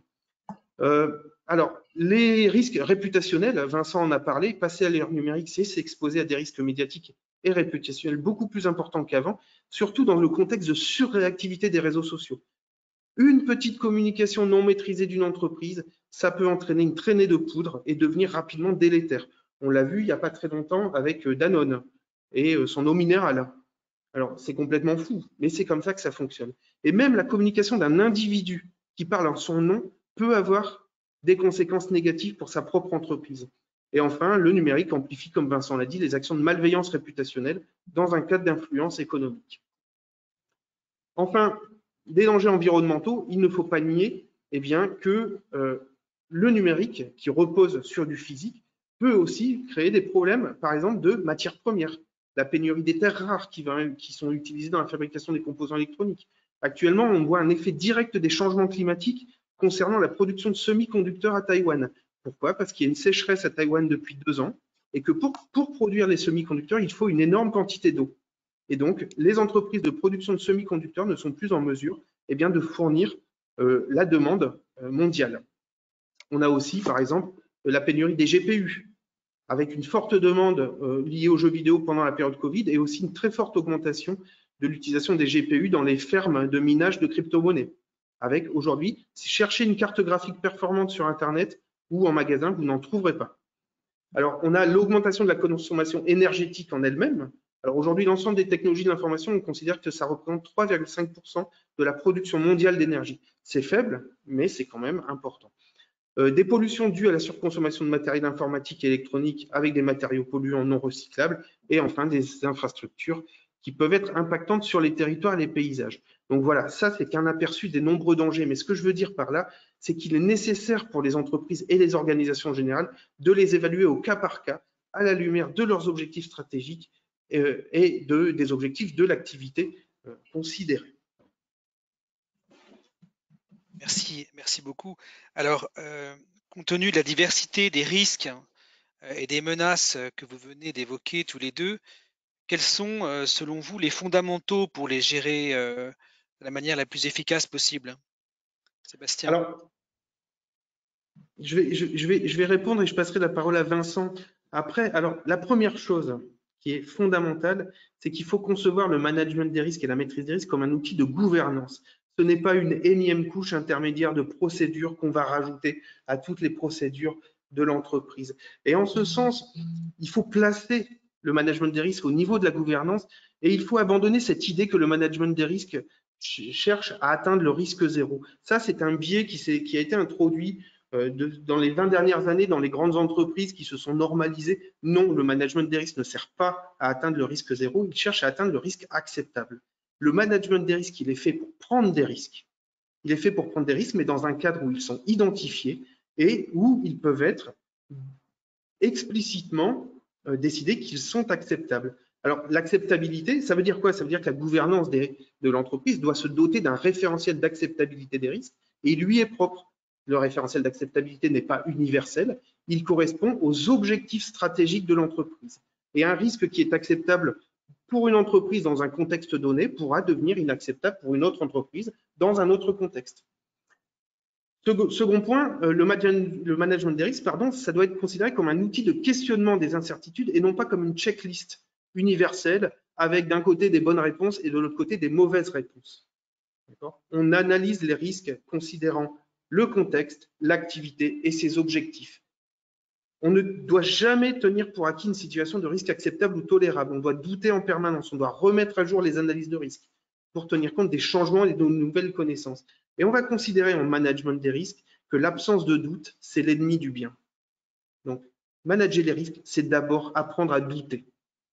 S2: Alors, les risques réputationnels, Vincent en a parlé, passer à l'ère numérique, c'est s'exposer à des risques médiatiques et réputationnels beaucoup plus importants qu'avant, surtout dans le contexte de surréactivité des réseaux sociaux. Une petite communication non maîtrisée d'une entreprise, ça peut entraîner une traînée de poudre et devenir rapidement délétère. On l'a vu il n'y a pas très longtemps avec Danone et son eau minérale. Alors, c'est complètement fou, mais c'est comme ça que ça fonctionne. Et même la communication d'un individu qui parle en son nom peut avoir des conséquences négatives pour sa propre entreprise. Et enfin, le numérique amplifie, comme Vincent l'a dit, les actions de malveillance réputationnelle dans un cadre d'influence économique. Enfin, des dangers environnementaux, il ne faut pas nier que le numérique, qui repose sur du physique, peut aussi créer des problèmes, par exemple, de matières premières. La pénurie des terres rares qui sont utilisées dans la fabrication des composants électroniques. Actuellement, on voit un effet direct des changements climatiques concernant la production de semi-conducteurs à Taïwan. Pourquoi ? Parce qu'il y a une sécheresse à Taïwan depuis 2 ans et que pour produire les semi-conducteurs, il faut une énorme quantité d'eau. Et donc, les entreprises de production de semi-conducteurs ne sont plus en mesure de fournir la demande mondiale. On a aussi, par exemple, la pénurie des GPU, avec une forte demande liée aux jeux vidéo pendant la période Covid et aussi une très forte augmentation de l'utilisation des GPU dans les fermes de minage de crypto-monnaies. Avec aujourd'hui, si cherchez une carte graphique performante sur Internet ou en magasin, vous n'en trouverez pas. Alors, on a l'augmentation de la consommation énergétique en elle-même. Alors aujourd'hui, l'ensemble des technologies de l'information, on considère que ça représente 3,5% de la production mondiale d'énergie. C'est faible, mais c'est quand même important. Des pollutions dues à la surconsommation de matériel informatique et électronique avec des matériaux polluants non recyclables et enfin des infrastructures qui peuvent être impactantes sur les territoires et les paysages. Donc voilà, ça c'est qu'un aperçu des nombreux dangers. Mais ce que je veux dire par là, c'est qu'il est nécessaire pour les entreprises et les organisations générales de les évaluer au cas par cas à la lumière de leurs objectifs stratégiques et des objectifs de l'activité considérée.
S1: merci beaucoup. Alors, compte tenu de la diversité des risques et des menaces que vous venez d'évoquer tous les deux, quels sont, selon vous, les fondamentaux pour les gérer de la manière la plus efficace possible? Sébastien?
S2: Alors, je vais répondre et je passerai la parole à Vincent après. Alors, la première chose qui est fondamentale, c'est qu'il faut concevoir le management des risques et la maîtrise des risques comme un outil de gouvernance. Ce n'est pas une énième couche intermédiaire de procédures qu'on va rajouter à toutes les procédures de l'entreprise. Et en ce sens, il faut placer le management des risques au niveau de la gouvernance et il faut abandonner cette idée que le management des risques cherche à atteindre le risque zéro. Ça, c'est un biais qui a été introduit dans les 20 dernières années dans les grandes entreprises qui se sont normalisées. Non, le management des risques ne sert pas à atteindre le risque zéro, il cherche à atteindre le risque acceptable. Le management des risques, il est fait pour prendre des risques. Il est fait pour prendre des risques, mais dans un cadre où ils sont identifiés et où ils peuvent être explicitement décidés qu'ils sont acceptables. Alors, l'acceptabilité, ça veut dire quoi? Ça veut dire que la gouvernance de l'entreprise doit se doter d'un référentiel d'acceptabilité des risques et il lui est propre. Le référentiel d'acceptabilité n'est pas universel, il correspond aux objectifs stratégiques de l'entreprise. Et un risque qui est acceptable pour une entreprise dans un contexte donné pourra devenir inacceptable pour une autre entreprise dans un autre contexte. Second point, le management des risques, ça doit être considéré comme un outil de questionnement des incertitudes et non pas comme une checklist universelle avec d'un côté des bonnes réponses et de l'autre côté des mauvaises réponses. On analyse les risques considérant le contexte, l'activité et ses objectifs. On ne doit jamais tenir pour acquis une situation de risque acceptable ou tolérable. On doit douter en permanence. On doit remettre à jour les analyses de risque pour tenir compte des changements et de nouvelles connaissances. Et on va considérer en management des risques que l'absence de doute, c'est l'ennemi du bien. Donc, manager les risques, c'est d'abord apprendre à douter.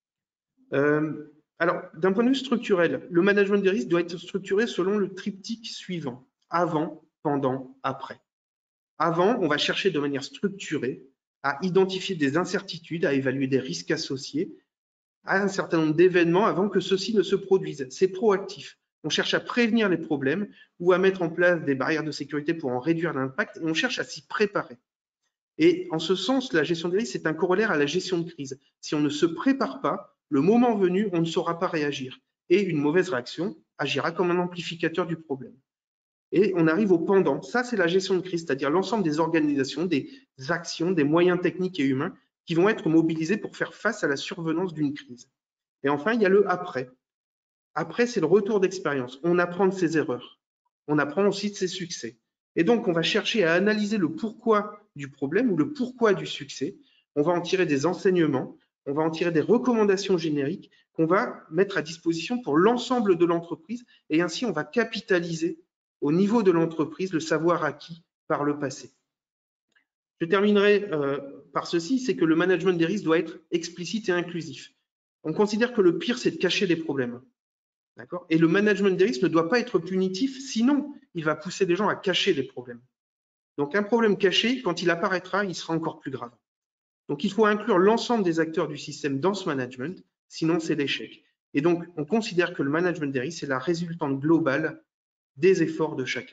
S2: Alors, d'un point de vue structurel, le management des risques doit être structuré selon le triptyque suivant: avant, pendant, après. Avant, on va chercher de manière structurée à identifier des incertitudes, à évaluer des risques associés à un certain nombre d'événements avant que ceux-ci ne se produisent. C'est proactif. On cherche à prévenir les problèmes ou à mettre en place des barrières de sécurité pour en réduire l'impact et on cherche à s'y préparer. Et en ce sens, la gestion des risques, c'est un corollaire à la gestion de crise. Si on ne se prépare pas, le moment venu, on ne saura pas réagir. Et une mauvaise réaction agira comme un amplificateur du problème. Et on arrive au pendant. Ça, c'est la gestion de crise, c'est-à-dire l'ensemble des organisations, des actions, des moyens techniques et humains qui vont être mobilisés pour faire face à la survenance d'une crise. Et enfin, il y a le après. Après, c'est le retour d'expérience. On apprend de ses erreurs. On apprend aussi de ses succès. Et donc, on va chercher à analyser le pourquoi du problème ou le pourquoi du succès. On va en tirer des enseignements, on va en tirer des recommandations génériques qu'on va mettre à disposition pour l'ensemble de l'entreprise. Et ainsi, on va capitaliser au niveau de l'entreprise le savoir acquis par le passé. Je terminerai par ceci, c'est que le management des risques doit être explicite et inclusif. On considère que le pire, c'est de cacher des problèmes. Et le management des risques ne doit pas être punitif, sinon il va pousser les gens à cacher les problèmes. Donc un problème caché, quand il apparaîtra, il sera encore plus grave. Donc il faut inclure l'ensemble des acteurs du système dans ce management, sinon c'est l'échec. Et donc on considère que le management des risques, c'est la résultante globale des efforts de chacun.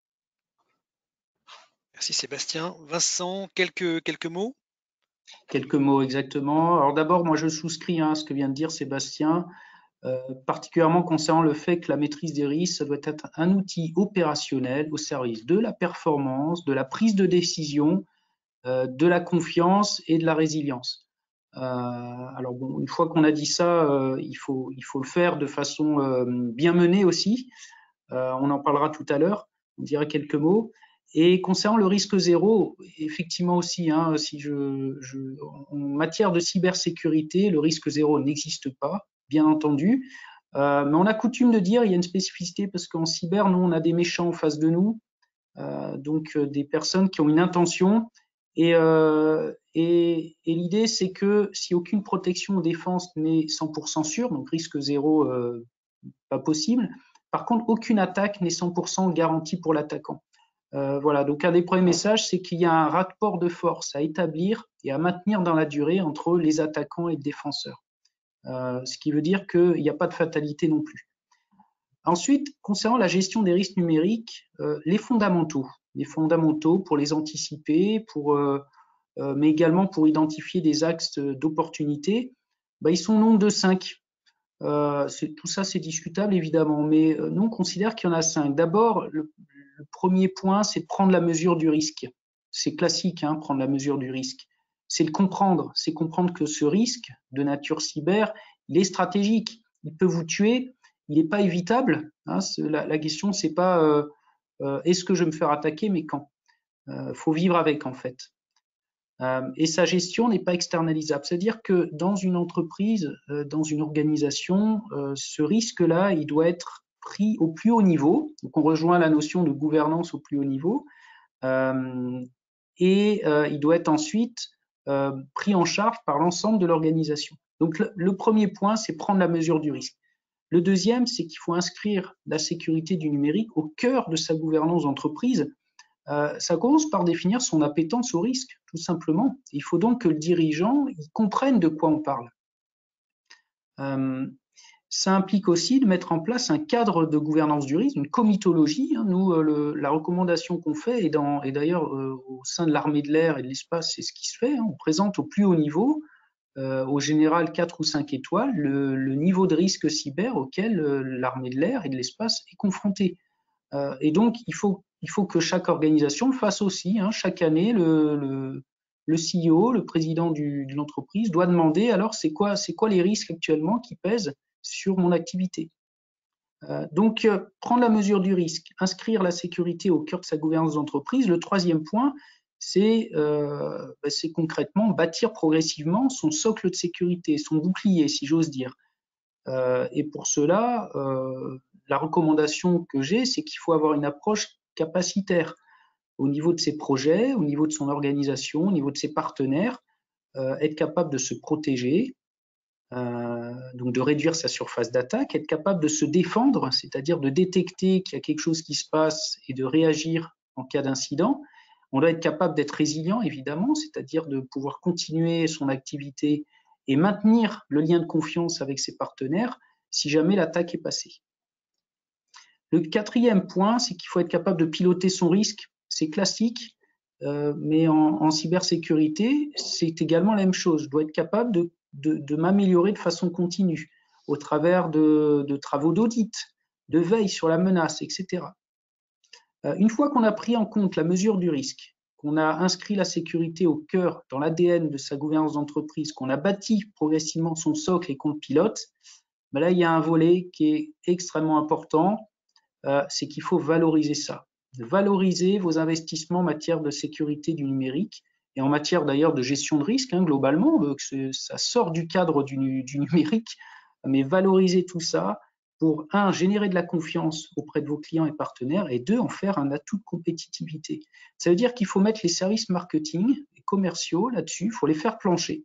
S1: Merci Sébastien. Vincent, quelques mots?
S3: Quelques mots exactement. Alors d'abord, moi je souscris à ce que vient de dire Sébastien, particulièrement concernant le fait que la maîtrise des risques, ça doit être un outil opérationnel au service de la performance, de la prise de décision, de la confiance et de la résilience. Alors bon, une fois qu'on a dit ça, il faut le faire de façon bien menée aussi. On en parlera tout à l'heure, on dira quelques mots. Et concernant le risque zéro, effectivement aussi, hein, en matière de cybersécurité, le risque zéro n'existe pas, bien entendu. Mais on a coutume de dire, il y a une spécificité parce qu'en cyber, nous, on a des méchants en face de nous, donc des personnes qui ont une intention. Et l'idée, c'est que si aucune protection ou défense n'est 100% sûre, donc risque zéro, pas possible. Par contre, aucune attaque n'est 100% garantie pour l'attaquant. Voilà, donc un des premiers messages, c'est qu'il y a un rapport de force à établir et à maintenir dans la durée entre les attaquants et les défenseurs. Ce qui veut dire qu'il n'y a pas de fatalité non plus. Ensuite, concernant la gestion des risques numériques, les fondamentaux pour les anticiper, mais également pour identifier des axes d'opportunité, ils sont au nombre de 5. Tout ça, c'est discutable, évidemment, mais nous, on considère qu'il y en a 5. D'abord, le premier point, c'est de prendre la mesure du risque. C'est classique, hein, prendre la mesure du risque. C'est le comprendre. C'est comprendre que ce risque de nature cyber, il est stratégique. Il peut vous tuer. Il n'est pas évitable. Hein, la question, c'est pas est-ce que je vais me faire attaquer, mais quand. Faut vivre avec, en fait. Et sa gestion n'est pas externalisable. C'est-à-dire que dans une entreprise, dans une organisation, ce risque-là, il doit être pris au plus haut niveau. Donc, on rejoint la notion de gouvernance au plus haut niveau. Et il doit être ensuite pris en charge par l'ensemble de l'organisation. Donc, le premier point, c'est prendre la mesure du risque. Le deuxième, c'est qu'il faut inscrire la sécurité du numérique au cœur de sa gouvernance d'entreprise. Ça commence par définir son appétence au risque, tout simplement. Il faut donc que le dirigeant comprenne de quoi on parle. Ça implique aussi de mettre en place un cadre de gouvernance du risque, une comitologie. Nous, la recommandation qu'on fait, et d'ailleurs au sein de l'armée de l'air et de l'espace, c'est ce qui se fait. On présente au plus haut niveau, au général 4 ou 5 étoiles, le niveau de risque cyber auquel l'armée de l'air et de l'espace est confrontée. Et donc, il faut que chaque organisation le fasse aussi. Hein. Chaque année, le CEO, le président de l'entreprise, doit demander alors c'est quoi les risques actuellement qui pèsent sur mon activité. Donc, prendre la mesure du risque, inscrire la sécurité au cœur de sa gouvernance d'entreprise. Le troisième point, c'est concrètement bâtir progressivement son socle de sécurité, son bouclier, si j'ose dire. Et pour cela, la recommandation que j'ai, c'est qu'il faut avoir une approche capacitaire au niveau de ses projets, au niveau de son organisation, au niveau de ses partenaires, être capable de se protéger, donc de réduire sa surface d'attaque, être capable de se défendre, c'est-à-dire de détecter qu'il y a quelque chose qui se passe et de réagir en cas d'incident. On doit être capable d'être résilient, évidemment, c'est-à-dire de pouvoir continuer son activité et maintenir le lien de confiance avec ses partenaires si jamais l'attaque est passée. Le quatrième point, c'est qu'il faut être capable de piloter son risque. C'est classique, mais en cybersécurité, c'est également la même chose. Je dois être capable de m'améliorer de façon continue au travers de travaux d'audit, de veille sur la menace, etc. Une fois qu'on a pris en compte la mesure du risque, qu'on a inscrit la sécurité au cœur, dans l'ADN de sa gouvernance d'entreprise, qu'on a bâti progressivement son socle et qu'on le pilote, là, il y a un volet qui est extrêmement important, c'est qu'il faut valoriser ça. Valoriser vos investissements en matière de sécurité du numérique et en matière d'ailleurs de gestion de risque, globalement, ça sort du cadre du numérique, mais valoriser tout ça pour, un, générer de la confiance auprès de vos clients et partenaires, et deux, en faire un atout de compétitivité. Ça veut dire qu'il faut mettre les services marketing et commerciaux là-dessus, il faut les faire plancher.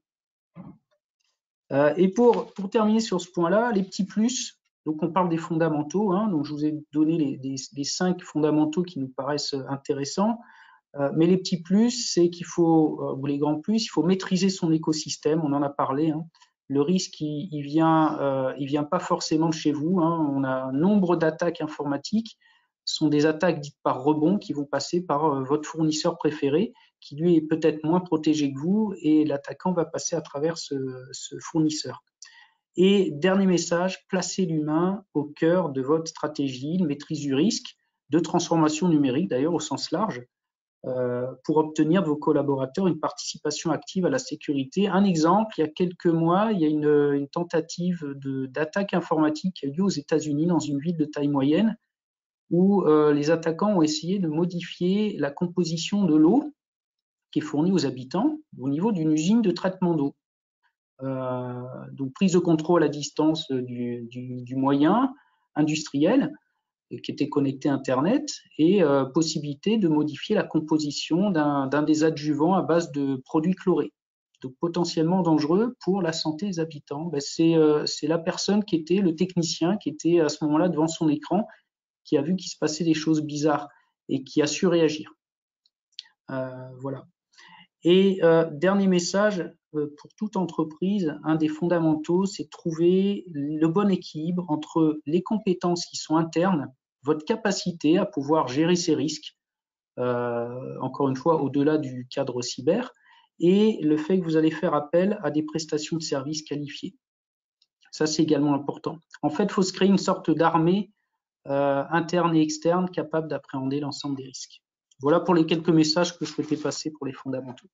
S3: Et pour terminer sur ce point-là, les petits plus, donc on parle des fondamentaux, donc je vous ai donné les 5 fondamentaux qui nous paraissent intéressants, mais les petits plus, c'est qu'il faut, ou les grands plus, il faut maîtriser son écosystème, on en a parlé, le risque, il vient pas forcément de chez vous, on a un nombre d'attaques informatiques, ce sont des attaques dites par rebond qui vont passer par votre fournisseur préféré, qui lui est peut-être moins protégé que vous, et l'attaquant va passer à travers ce fournisseur. Et dernier message, placez l'humain au cœur de votre stratégie, de maîtrise du risque, de transformation numérique d'ailleurs au sens large, pour obtenir de vos collaborateurs une participation active à la sécurité. Un exemple, il y a quelques mois, il y a une tentative d'attaque informatique qui a lieu aux États-Unis dans une ville de taille moyenne, où les attaquants ont essayé de modifier la composition de l'eau qui est fournie aux habitants au niveau d'une usine de traitement d'eau. Donc prise de contrôle à distance du moyen industriel qui était connecté à Internet et possibilité de modifier la composition d'un des adjuvants à base de produits chlorés, donc potentiellement dangereux pour la santé des habitants. C'est la personne qui était, le technicien qui était à ce moment-là devant son écran, qui a vu qu'il se passait des choses bizarres et qui a su réagir. Voilà. Et dernier message, pour toute entreprise, un des fondamentaux, c'est de trouver le bon équilibre entre les compétences qui sont internes, votre capacité à pouvoir gérer ces risques, encore une fois, au-delà du cadre cyber, et le fait que vous allez faire appel à des prestations de services qualifiées. Ça, c'est également important. En fait, il faut se créer une sorte d'armée interne et externe capable d'appréhender l'ensemble des risques. Voilà pour les quelques messages que je souhaitais passer pour les fondamentaux.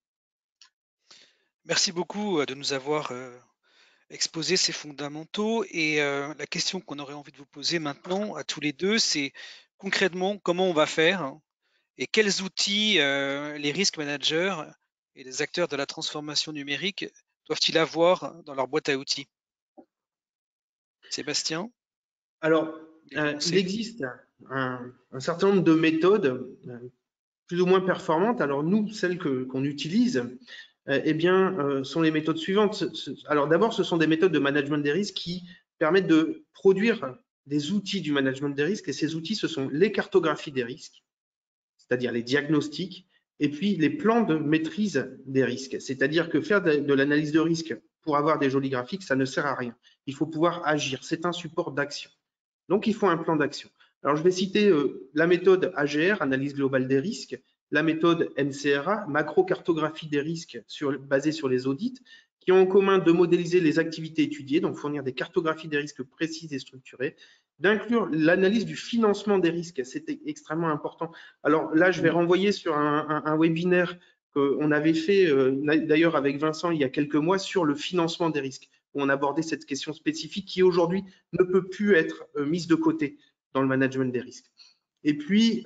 S1: Merci beaucoup de nous avoir exposé ces fondamentaux. Et la question qu'on aurait envie de vous poser maintenant à tous les deux, c'est concrètement comment on va faire et quels outils les risk managers et les acteurs de la transformation numérique doivent-ils avoir dans leur boîte à outils? Sébastien?
S2: Alors, il existe un certain nombre de méthodes plus ou moins performantes. Alors nous, celles qu'on utilise, eh bien, sont les méthodes suivantes. Alors d'abord, ce sont des méthodes de management des risques qui permettent de produire des outils du management des risques. Et ces outils, ce sont les cartographies des risques, c'est-à-dire les diagnostics, et puis les plans de maîtrise des risques. C'est-à-dire que faire de l'analyse de risque pour avoir des jolis graphiques, ça ne sert à rien. Il faut pouvoir agir. C'est un support d'action. Donc, il faut un plan d'action. Alors, je vais citer la méthode AGR, analyse globale des risques, la méthode MCRA, macro-cartographie des risques basée sur les audits, qui ont en commun de modéliser les activités étudiées, donc fournir des cartographies des risques précises et structurées, d'inclure l'analyse du financement des risques, c'était extrêmement important. Alors là, je vais renvoyer sur un webinaire qu'on avait fait d'ailleurs avec Vincent il y a quelques mois sur le financement des risques, où on abordait cette question spécifique qui aujourd'hui ne peut plus être mise de côté dans le management des risques. Et puis,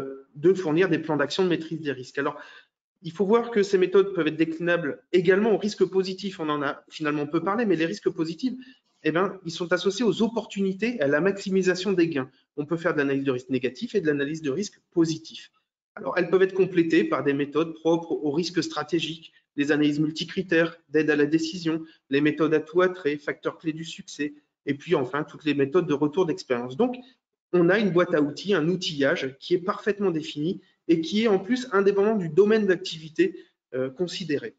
S2: de fournir des plans d'action de maîtrise des risques. Alors, il faut voir que ces méthodes peuvent être déclinables également aux risques positifs. On en a finalement peu parlé, mais les risques positifs, eh bien, ils sont associés aux opportunités et à la maximisation des gains. On peut faire de l'analyse de risque négatif et de l'analyse de risque positif. Alors, elles peuvent être complétées par des méthodes propres aux risques stratégiques, les analyses multicritères d'aide à la décision, les méthodes atouts attraits, facteurs clés du succès, et puis enfin toutes les méthodes de retour d'expérience. Donc, on a une boîte à outils, un outillage qui est parfaitement défini et qui est en plus indépendant du domaine d'activité considéré.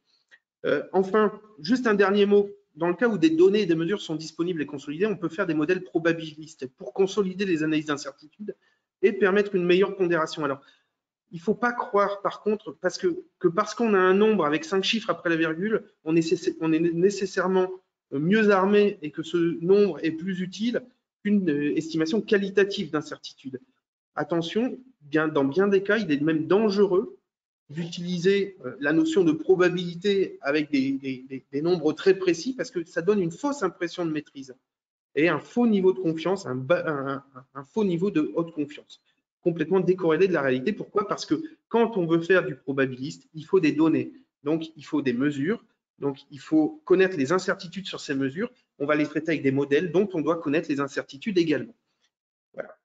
S2: Enfin, juste un dernier mot. Dans le cas où des données et des mesures sont disponibles et consolidées, on peut faire des modèles probabilistes pour consolider les analyses d'incertitude et permettre une meilleure pondération. Alors, il ne faut pas croire, par contre, parce qu'on a un nombre avec 5 chiffres après la virgule, on est nécessairement mieux armé et que ce nombre est plus utile qu'une estimation qualitative d'incertitude. Attention, dans bien des cas, il est même dangereux d'utiliser la notion de probabilité avec des nombres très précis parce que ça donne une fausse impression de maîtrise et un faux niveau de confiance, un faux niveau de haute confiance, complètement décorrélé de la réalité. Pourquoi? Parce que quand on veut faire du probabiliste, il faut des données, donc il faut des mesures, donc il faut connaître les incertitudes sur ces mesures. On va les traiter avec des modèles dont on doit connaître les incertitudes également. Voilà.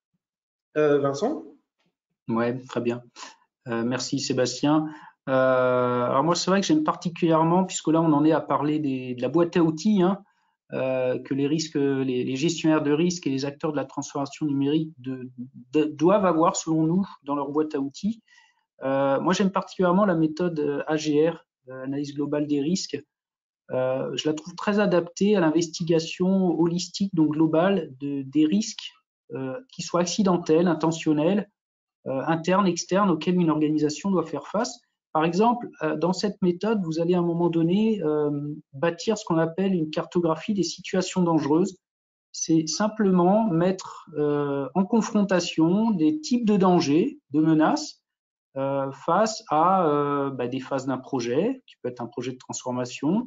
S2: Vincent?
S3: Ouais, très bien. Merci Sébastien. Alors moi, c'est vrai que j'aime particulièrement, puisque là on en est à parler de la boîte à outils, hein, que les risques, les gestionnaires de risques et les acteurs de la transformation numérique doivent avoir, selon nous, dans leur boîte à outils. Moi, j'aime particulièrement la méthode AGR, analyse globale des risques. Je la trouve très adaptée à l'investigation holistique, donc globale, des risques, qui soient accidentels, intentionnels, internes, externes, auxquels une organisation doit faire face. Par exemple, dans cette méthode, vous allez à un moment donné bâtir ce qu'on appelle une cartographie des situations dangereuses. C'est simplement mettre en confrontation des types de dangers, de menaces, face à des phases d'un projet, qui peut être un projet de transformation,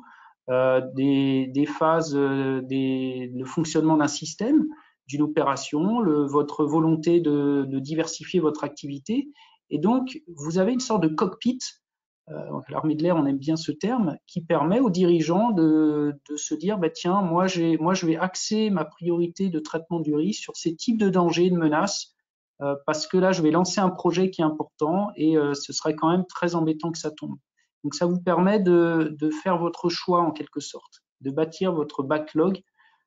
S3: des phases, le fonctionnement d'un système, d'une opération, votre volonté de diversifier votre activité. Et donc, vous avez une sorte de cockpit, l'armée de l'air, on aime bien ce terme, qui permet aux dirigeants de se dire, bah, tiens, moi, je vais axer ma priorité de traitement du risque sur ces types de dangers, de menaces, parce que là, je vais lancer un projet qui est important et ce serait quand même très embêtant que ça tombe. Donc, ça vous permet de faire votre choix en quelque sorte, de bâtir votre backlog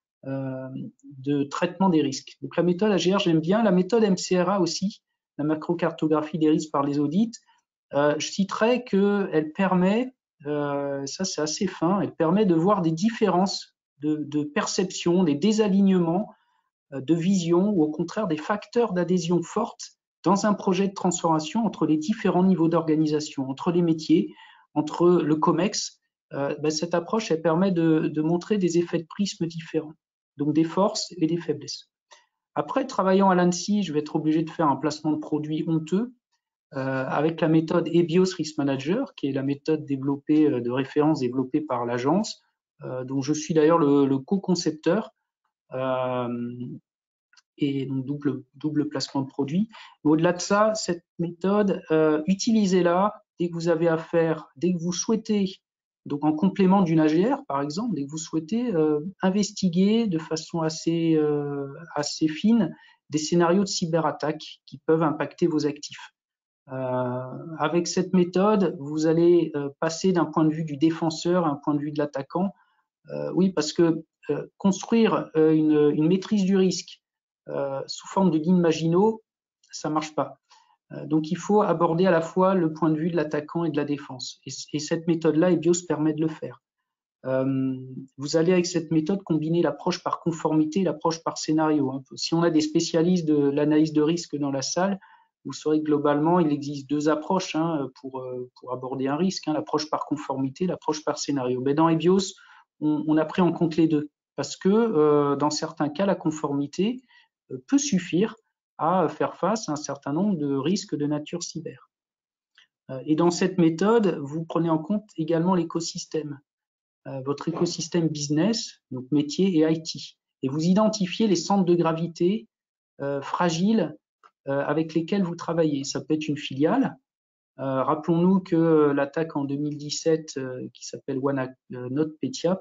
S3: de traitement des risques. Donc, la méthode AGR, j'aime bien. La méthode MCRA aussi, la macrocartographie des risques par les audits. Je citerai qu'elle permet ça c'est assez fin, elle permet de voir des différences de perception, des désalignements de vision ou au contraire des facteurs d'adhésion fortes dans un projet de transformation entre les différents niveaux d'organisation, entre les métiers, entre le COMEX. Cette approche, elle permet de montrer des effets de prisme différents, donc des forces et des faiblesses. Après, travaillant à l'ANSSI, je vais être obligé de faire un placement de produit honteux avec la méthode EBIOS Risk Manager, qui est la méthode développée de référence développée par l'agence, dont je suis d'ailleurs le co-concepteur. Et donc double placement de produit. Au-delà de ça, cette méthode, utilisez-la dès que vous avez affaire, dès que vous souhaitez, donc en complément d'une AGR par exemple, dès que vous souhaitez investiguer de façon assez fine des scénarios de cyberattaque qui peuvent impacter vos actifs. Avec cette méthode, vous allez passer d'un point de vue du défenseur à un point de vue de l'attaquant. Oui, parce que construire une maîtrise du risque sous forme de lignes Maginot, ça marche pas. Donc il faut aborder à la fois le point de vue de l'attaquant et de la défense. Et cette méthode-là, EBIOS permet de le faire. Vous allez avec cette méthode combiner l'approche par conformité et l'approche par scénario. Si on a des spécialistes de l'analyse de risque dans la salle, vous saurez que globalement, il existe deux approches pour aborder un risque, l'approche par conformité, l'approche par scénario. Mais dans EBIOS, on a pris en compte les deux parce que dans certains cas, la conformité peut suffire à faire face à un certain nombre de risques de nature cyber. Et dans cette méthode, vous prenez en compte également l'écosystème, votre écosystème business, donc métier et IT. Et vous identifiez les centres de gravité fragiles avec lesquels vous travaillez. Ça peut être une filiale. Rappelons-nous que l'attaque en 2017, qui s'appelle NotPetya,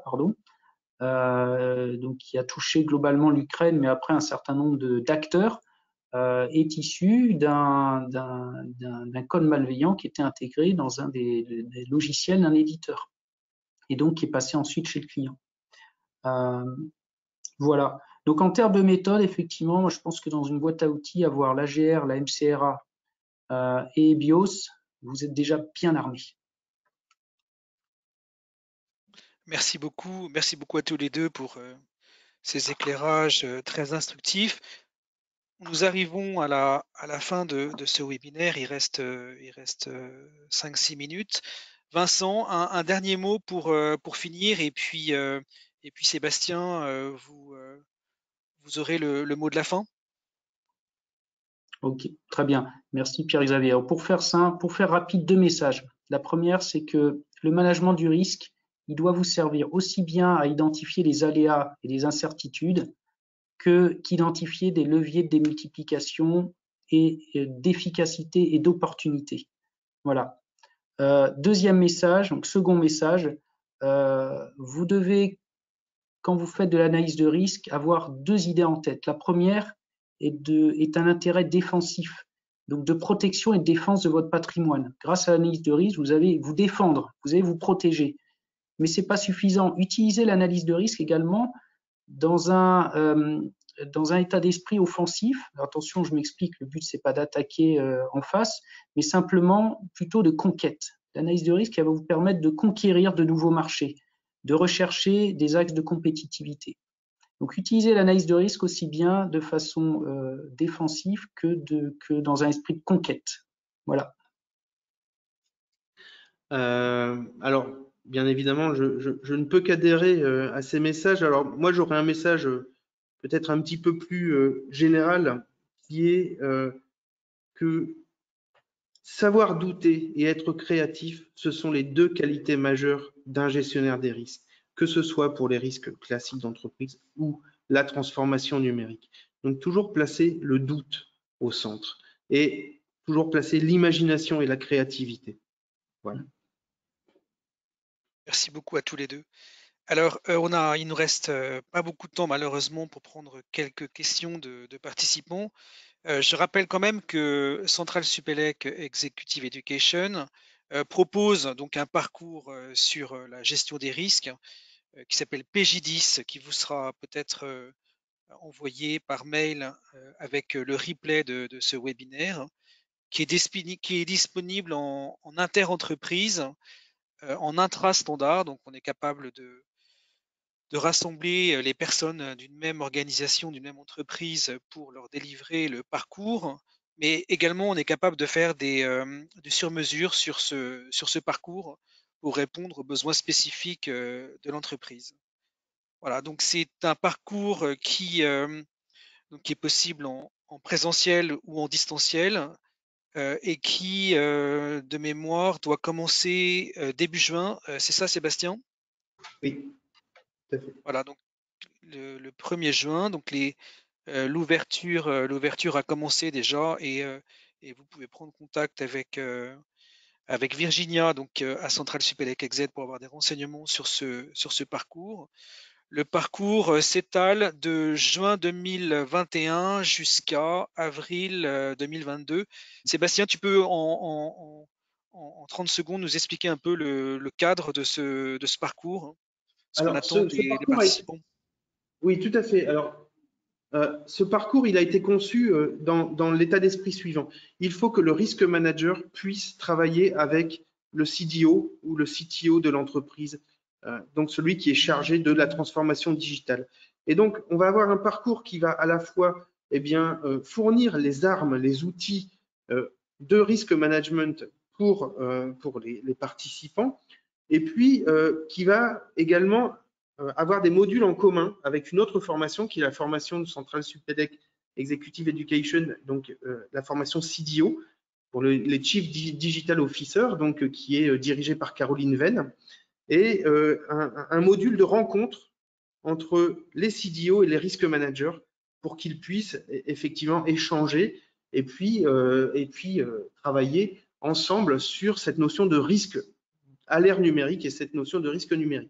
S3: donc qui a touché globalement l'Ukraine, mais après un certain nombre d'acteurs, est issue d'un code malveillant qui était intégré dans un des logiciels d'un éditeur et donc qui est passé ensuite chez le client. Voilà. Donc en termes de méthode, effectivement, moi, je pense que dans une boîte à outils, avoir l'AGR, la MCRA et BIOS, vous êtes déjà bien armé.
S1: Merci beaucoup à tous les deux pour ces éclairages très instructifs. Nous arrivons à la fin de ce webinaire, il reste 5-6 minutes. Vincent, un dernier mot pour finir et puis Sébastien, vous aurez le mot de la fin.
S3: Ok, très bien. Merci Pierre-Xavier. Pour faire simple, pour faire rapide, deux messages. La première, c'est que le management du risque, il doit vous servir aussi bien à identifier les aléas et les incertitudes qu'identifier des leviers de démultiplication et d'efficacité et d'opportunité. Voilà. Deuxième message, donc second message, vous devez, quand vous faites de l'analyse de risque, avoir deux idées en tête. La première est un intérêt défensif, donc de protection et de défense de votre patrimoine. Grâce à l'analyse de risque, vous allez vous défendre, vous allez vous protéger. Mais ce n'est pas suffisant. Utilisez l'analyse de risque également dans un état d'esprit offensif. Alors, attention, je m'explique, le but, c'est pas d'attaquer en face, mais simplement plutôt de conquête. L'analyse de risque, elle va vous permettre de conquérir de nouveaux marchés, de rechercher des axes de compétitivité. Donc, utilisez l'analyse de risque aussi bien de façon défensive que dans un esprit de conquête. Voilà.
S2: Alors, bien évidemment, je ne peux qu'adhérer à ces messages. Alors, moi, j'aurais un message peut-être un petit peu plus général qui est que savoir douter et être créatif, ce sont les deux qualités majeures d'un gestionnaire des risques, que ce soit pour les risques classiques d'entreprise ou la transformation numérique. Donc, toujours placer le doute au centre et toujours placer l'imagination et la créativité. Voilà.
S1: Merci beaucoup à tous les deux. Alors, il nous reste pas beaucoup de temps malheureusement pour prendre quelques questions de participants. Je rappelle quand même que Centrale Supélec Executive Education propose donc un parcours sur la gestion des risques qui s'appelle PJ10, qui vous sera peut-être envoyé par mail avec le replay de ce webinaire, qui est disponible en inter-entreprise en intra-standard. Donc, on est capable de rassembler les personnes d'une même organisation, d'une même entreprise pour leur délivrer le parcours. Mais également, on est capable de faire des sur-mesures sur ce parcours pour répondre aux besoins spécifiques de l'entreprise. Voilà, donc c'est un parcours qui est possible en présentiel ou en distanciel et qui, de mémoire, doit commencer début juin. C'est ça, Sébastien?
S2: Oui, tout à fait.
S1: Voilà, donc le 1er juin, donc l'ouverture a commencé déjà et vous pouvez prendre contact avec Virginia donc à Centrale Supélec Exec pour avoir des renseignements sur ce parcours. Le parcours s'étale de juin 2021 jusqu'à avril 2022. Sébastien, tu peux en 30 secondes nous expliquer un peu le cadre de ce parcours, hein, ce qu'on
S2: Alors,
S1: attend
S2: ce
S1: des
S2: parcours a été...
S1: participants.
S2: Oui, tout à fait. Alors, ce parcours, il a été conçu dans l'état d'esprit suivant. Il faut que le risque manager puisse travailler avec le CDO ou le CTO de l'entreprise, donc celui qui est chargé de la transformation digitale. Et donc, on va avoir un parcours qui va à la fois fournir les armes, les outils de risk management pour les participants, et puis qui va également avoir des modules en commun avec une autre formation qui est la formation de Centrale Supélec Executive Education, donc la formation CDO pour les Chief Digital Officer, donc qui est dirigée par Caroline Venn, et un module de rencontre entre les CDO et les risk managers pour qu'ils puissent effectivement échanger et puis travailler ensemble sur cette notion de risque à l'ère numérique et cette notion de risque numérique.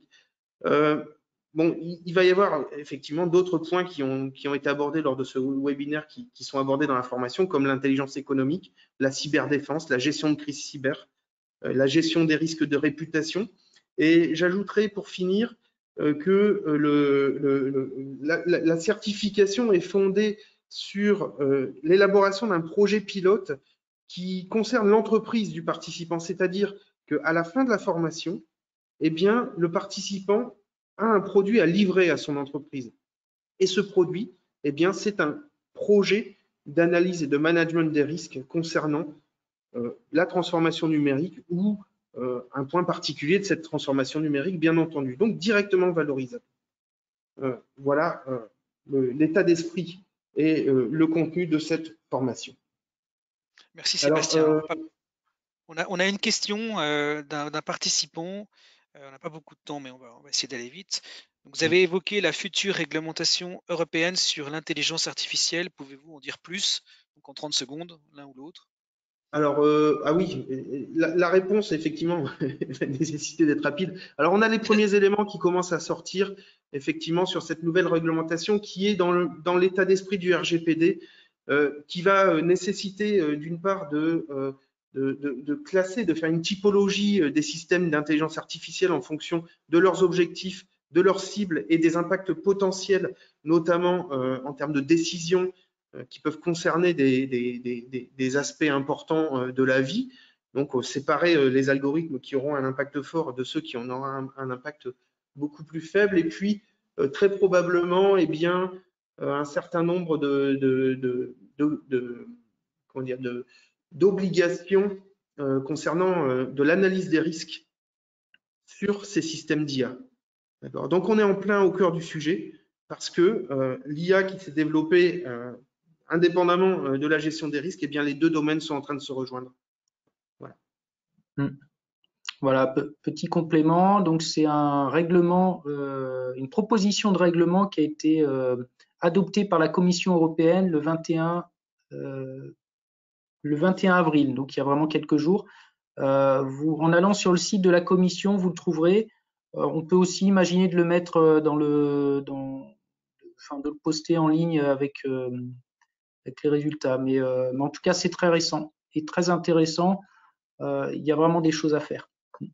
S2: Bon, il va y avoir effectivement d'autres points qui ont été abordés lors de ce webinaire qui sont abordés dans la formation, comme l'intelligence économique, la cyberdéfense, la gestion de crise cyber, la gestion des risques de réputation. Et j'ajouterai pour finir que la certification est fondée sur l'élaboration d'un projet pilote qui concerne l'entreprise du participant, c'est-à-dire qu'à la fin de la formation, eh bien, le participant a un produit à livrer à son entreprise. Et ce produit, eh bien, c'est un projet d'analyse et de management des risques concernant la transformation numérique ou un point particulier de cette transformation numérique, bien entendu, donc directement valorisable. Voilà l'état d'esprit et le contenu de cette formation.
S1: Merci
S2: Alors,
S1: Sébastien. On a une question d'un participant. On n'a pas beaucoup de temps, mais on va essayer d'aller vite. Donc, vous avez évoqué la future réglementation européenne sur l'intelligence artificielle. Pouvez-vous en dire plus? Donc, en 30 secondes, l'un ou l'autre.
S2: Alors, ah oui, la réponse, effectivement, va nécessiter d'être rapide. Alors, on a les premiers éléments qui commencent à sortir, effectivement, sur cette nouvelle réglementation qui est dans l'état d'esprit du RGPD, qui va nécessiter, d'une part, de classer, de faire une typologie des systèmes d'intelligence artificielle en fonction de leurs objectifs, de leurs cibles et des impacts potentiels, notamment en termes de décision, qui peuvent concerner des aspects importants de la vie. Donc, séparer les algorithmes qui auront un impact fort de ceux qui en auront un impact beaucoup plus faible. Et puis, très probablement, eh bien, un certain nombre d'obligations concernant de l'analyse des risques sur ces systèmes d'IA. Donc, on est en plein au cœur du sujet parce que l'IA qui s'est développée indépendamment de la gestion des risques, eh bien, les deux domaines sont en train de se rejoindre. Voilà.
S3: Voilà, petit complément. Donc, c'est un règlement, une proposition de règlement qui a été adoptée par la Commission européenne le 21 avril, donc il y a vraiment quelques jours. En allant sur le site de la Commission, vous le trouverez. On peut aussi imaginer de le mettre de le poster en ligne avec les résultats. Mais en tout cas, c'est très récent et très intéressant. Il y a vraiment des choses à faire.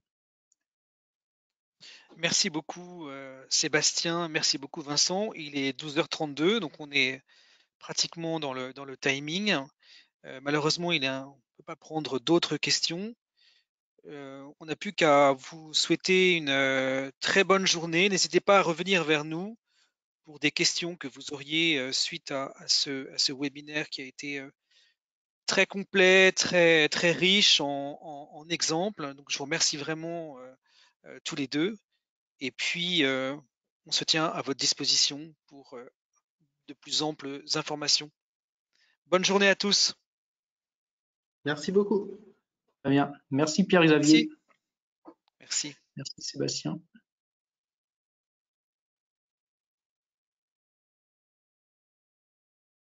S1: Merci beaucoup Sébastien, merci beaucoup Vincent. Il est 12h32, donc on est pratiquement dans le timing. Malheureusement, on ne peut pas prendre d'autres questions. On n'a plus qu'à vous souhaiter une très bonne journée. N'hésitez pas à revenir vers nous pour des questions que vous auriez suite à ce webinaire qui a été très complet, très riche en exemples. Donc, je vous remercie vraiment tous les deux. Et puis, on se tient à votre disposition pour de plus amples informations. Bonne journée à tous.
S2: Merci beaucoup.
S3: Très bien. Merci Pierre-Xavier.
S1: Merci.
S3: Merci Sébastien.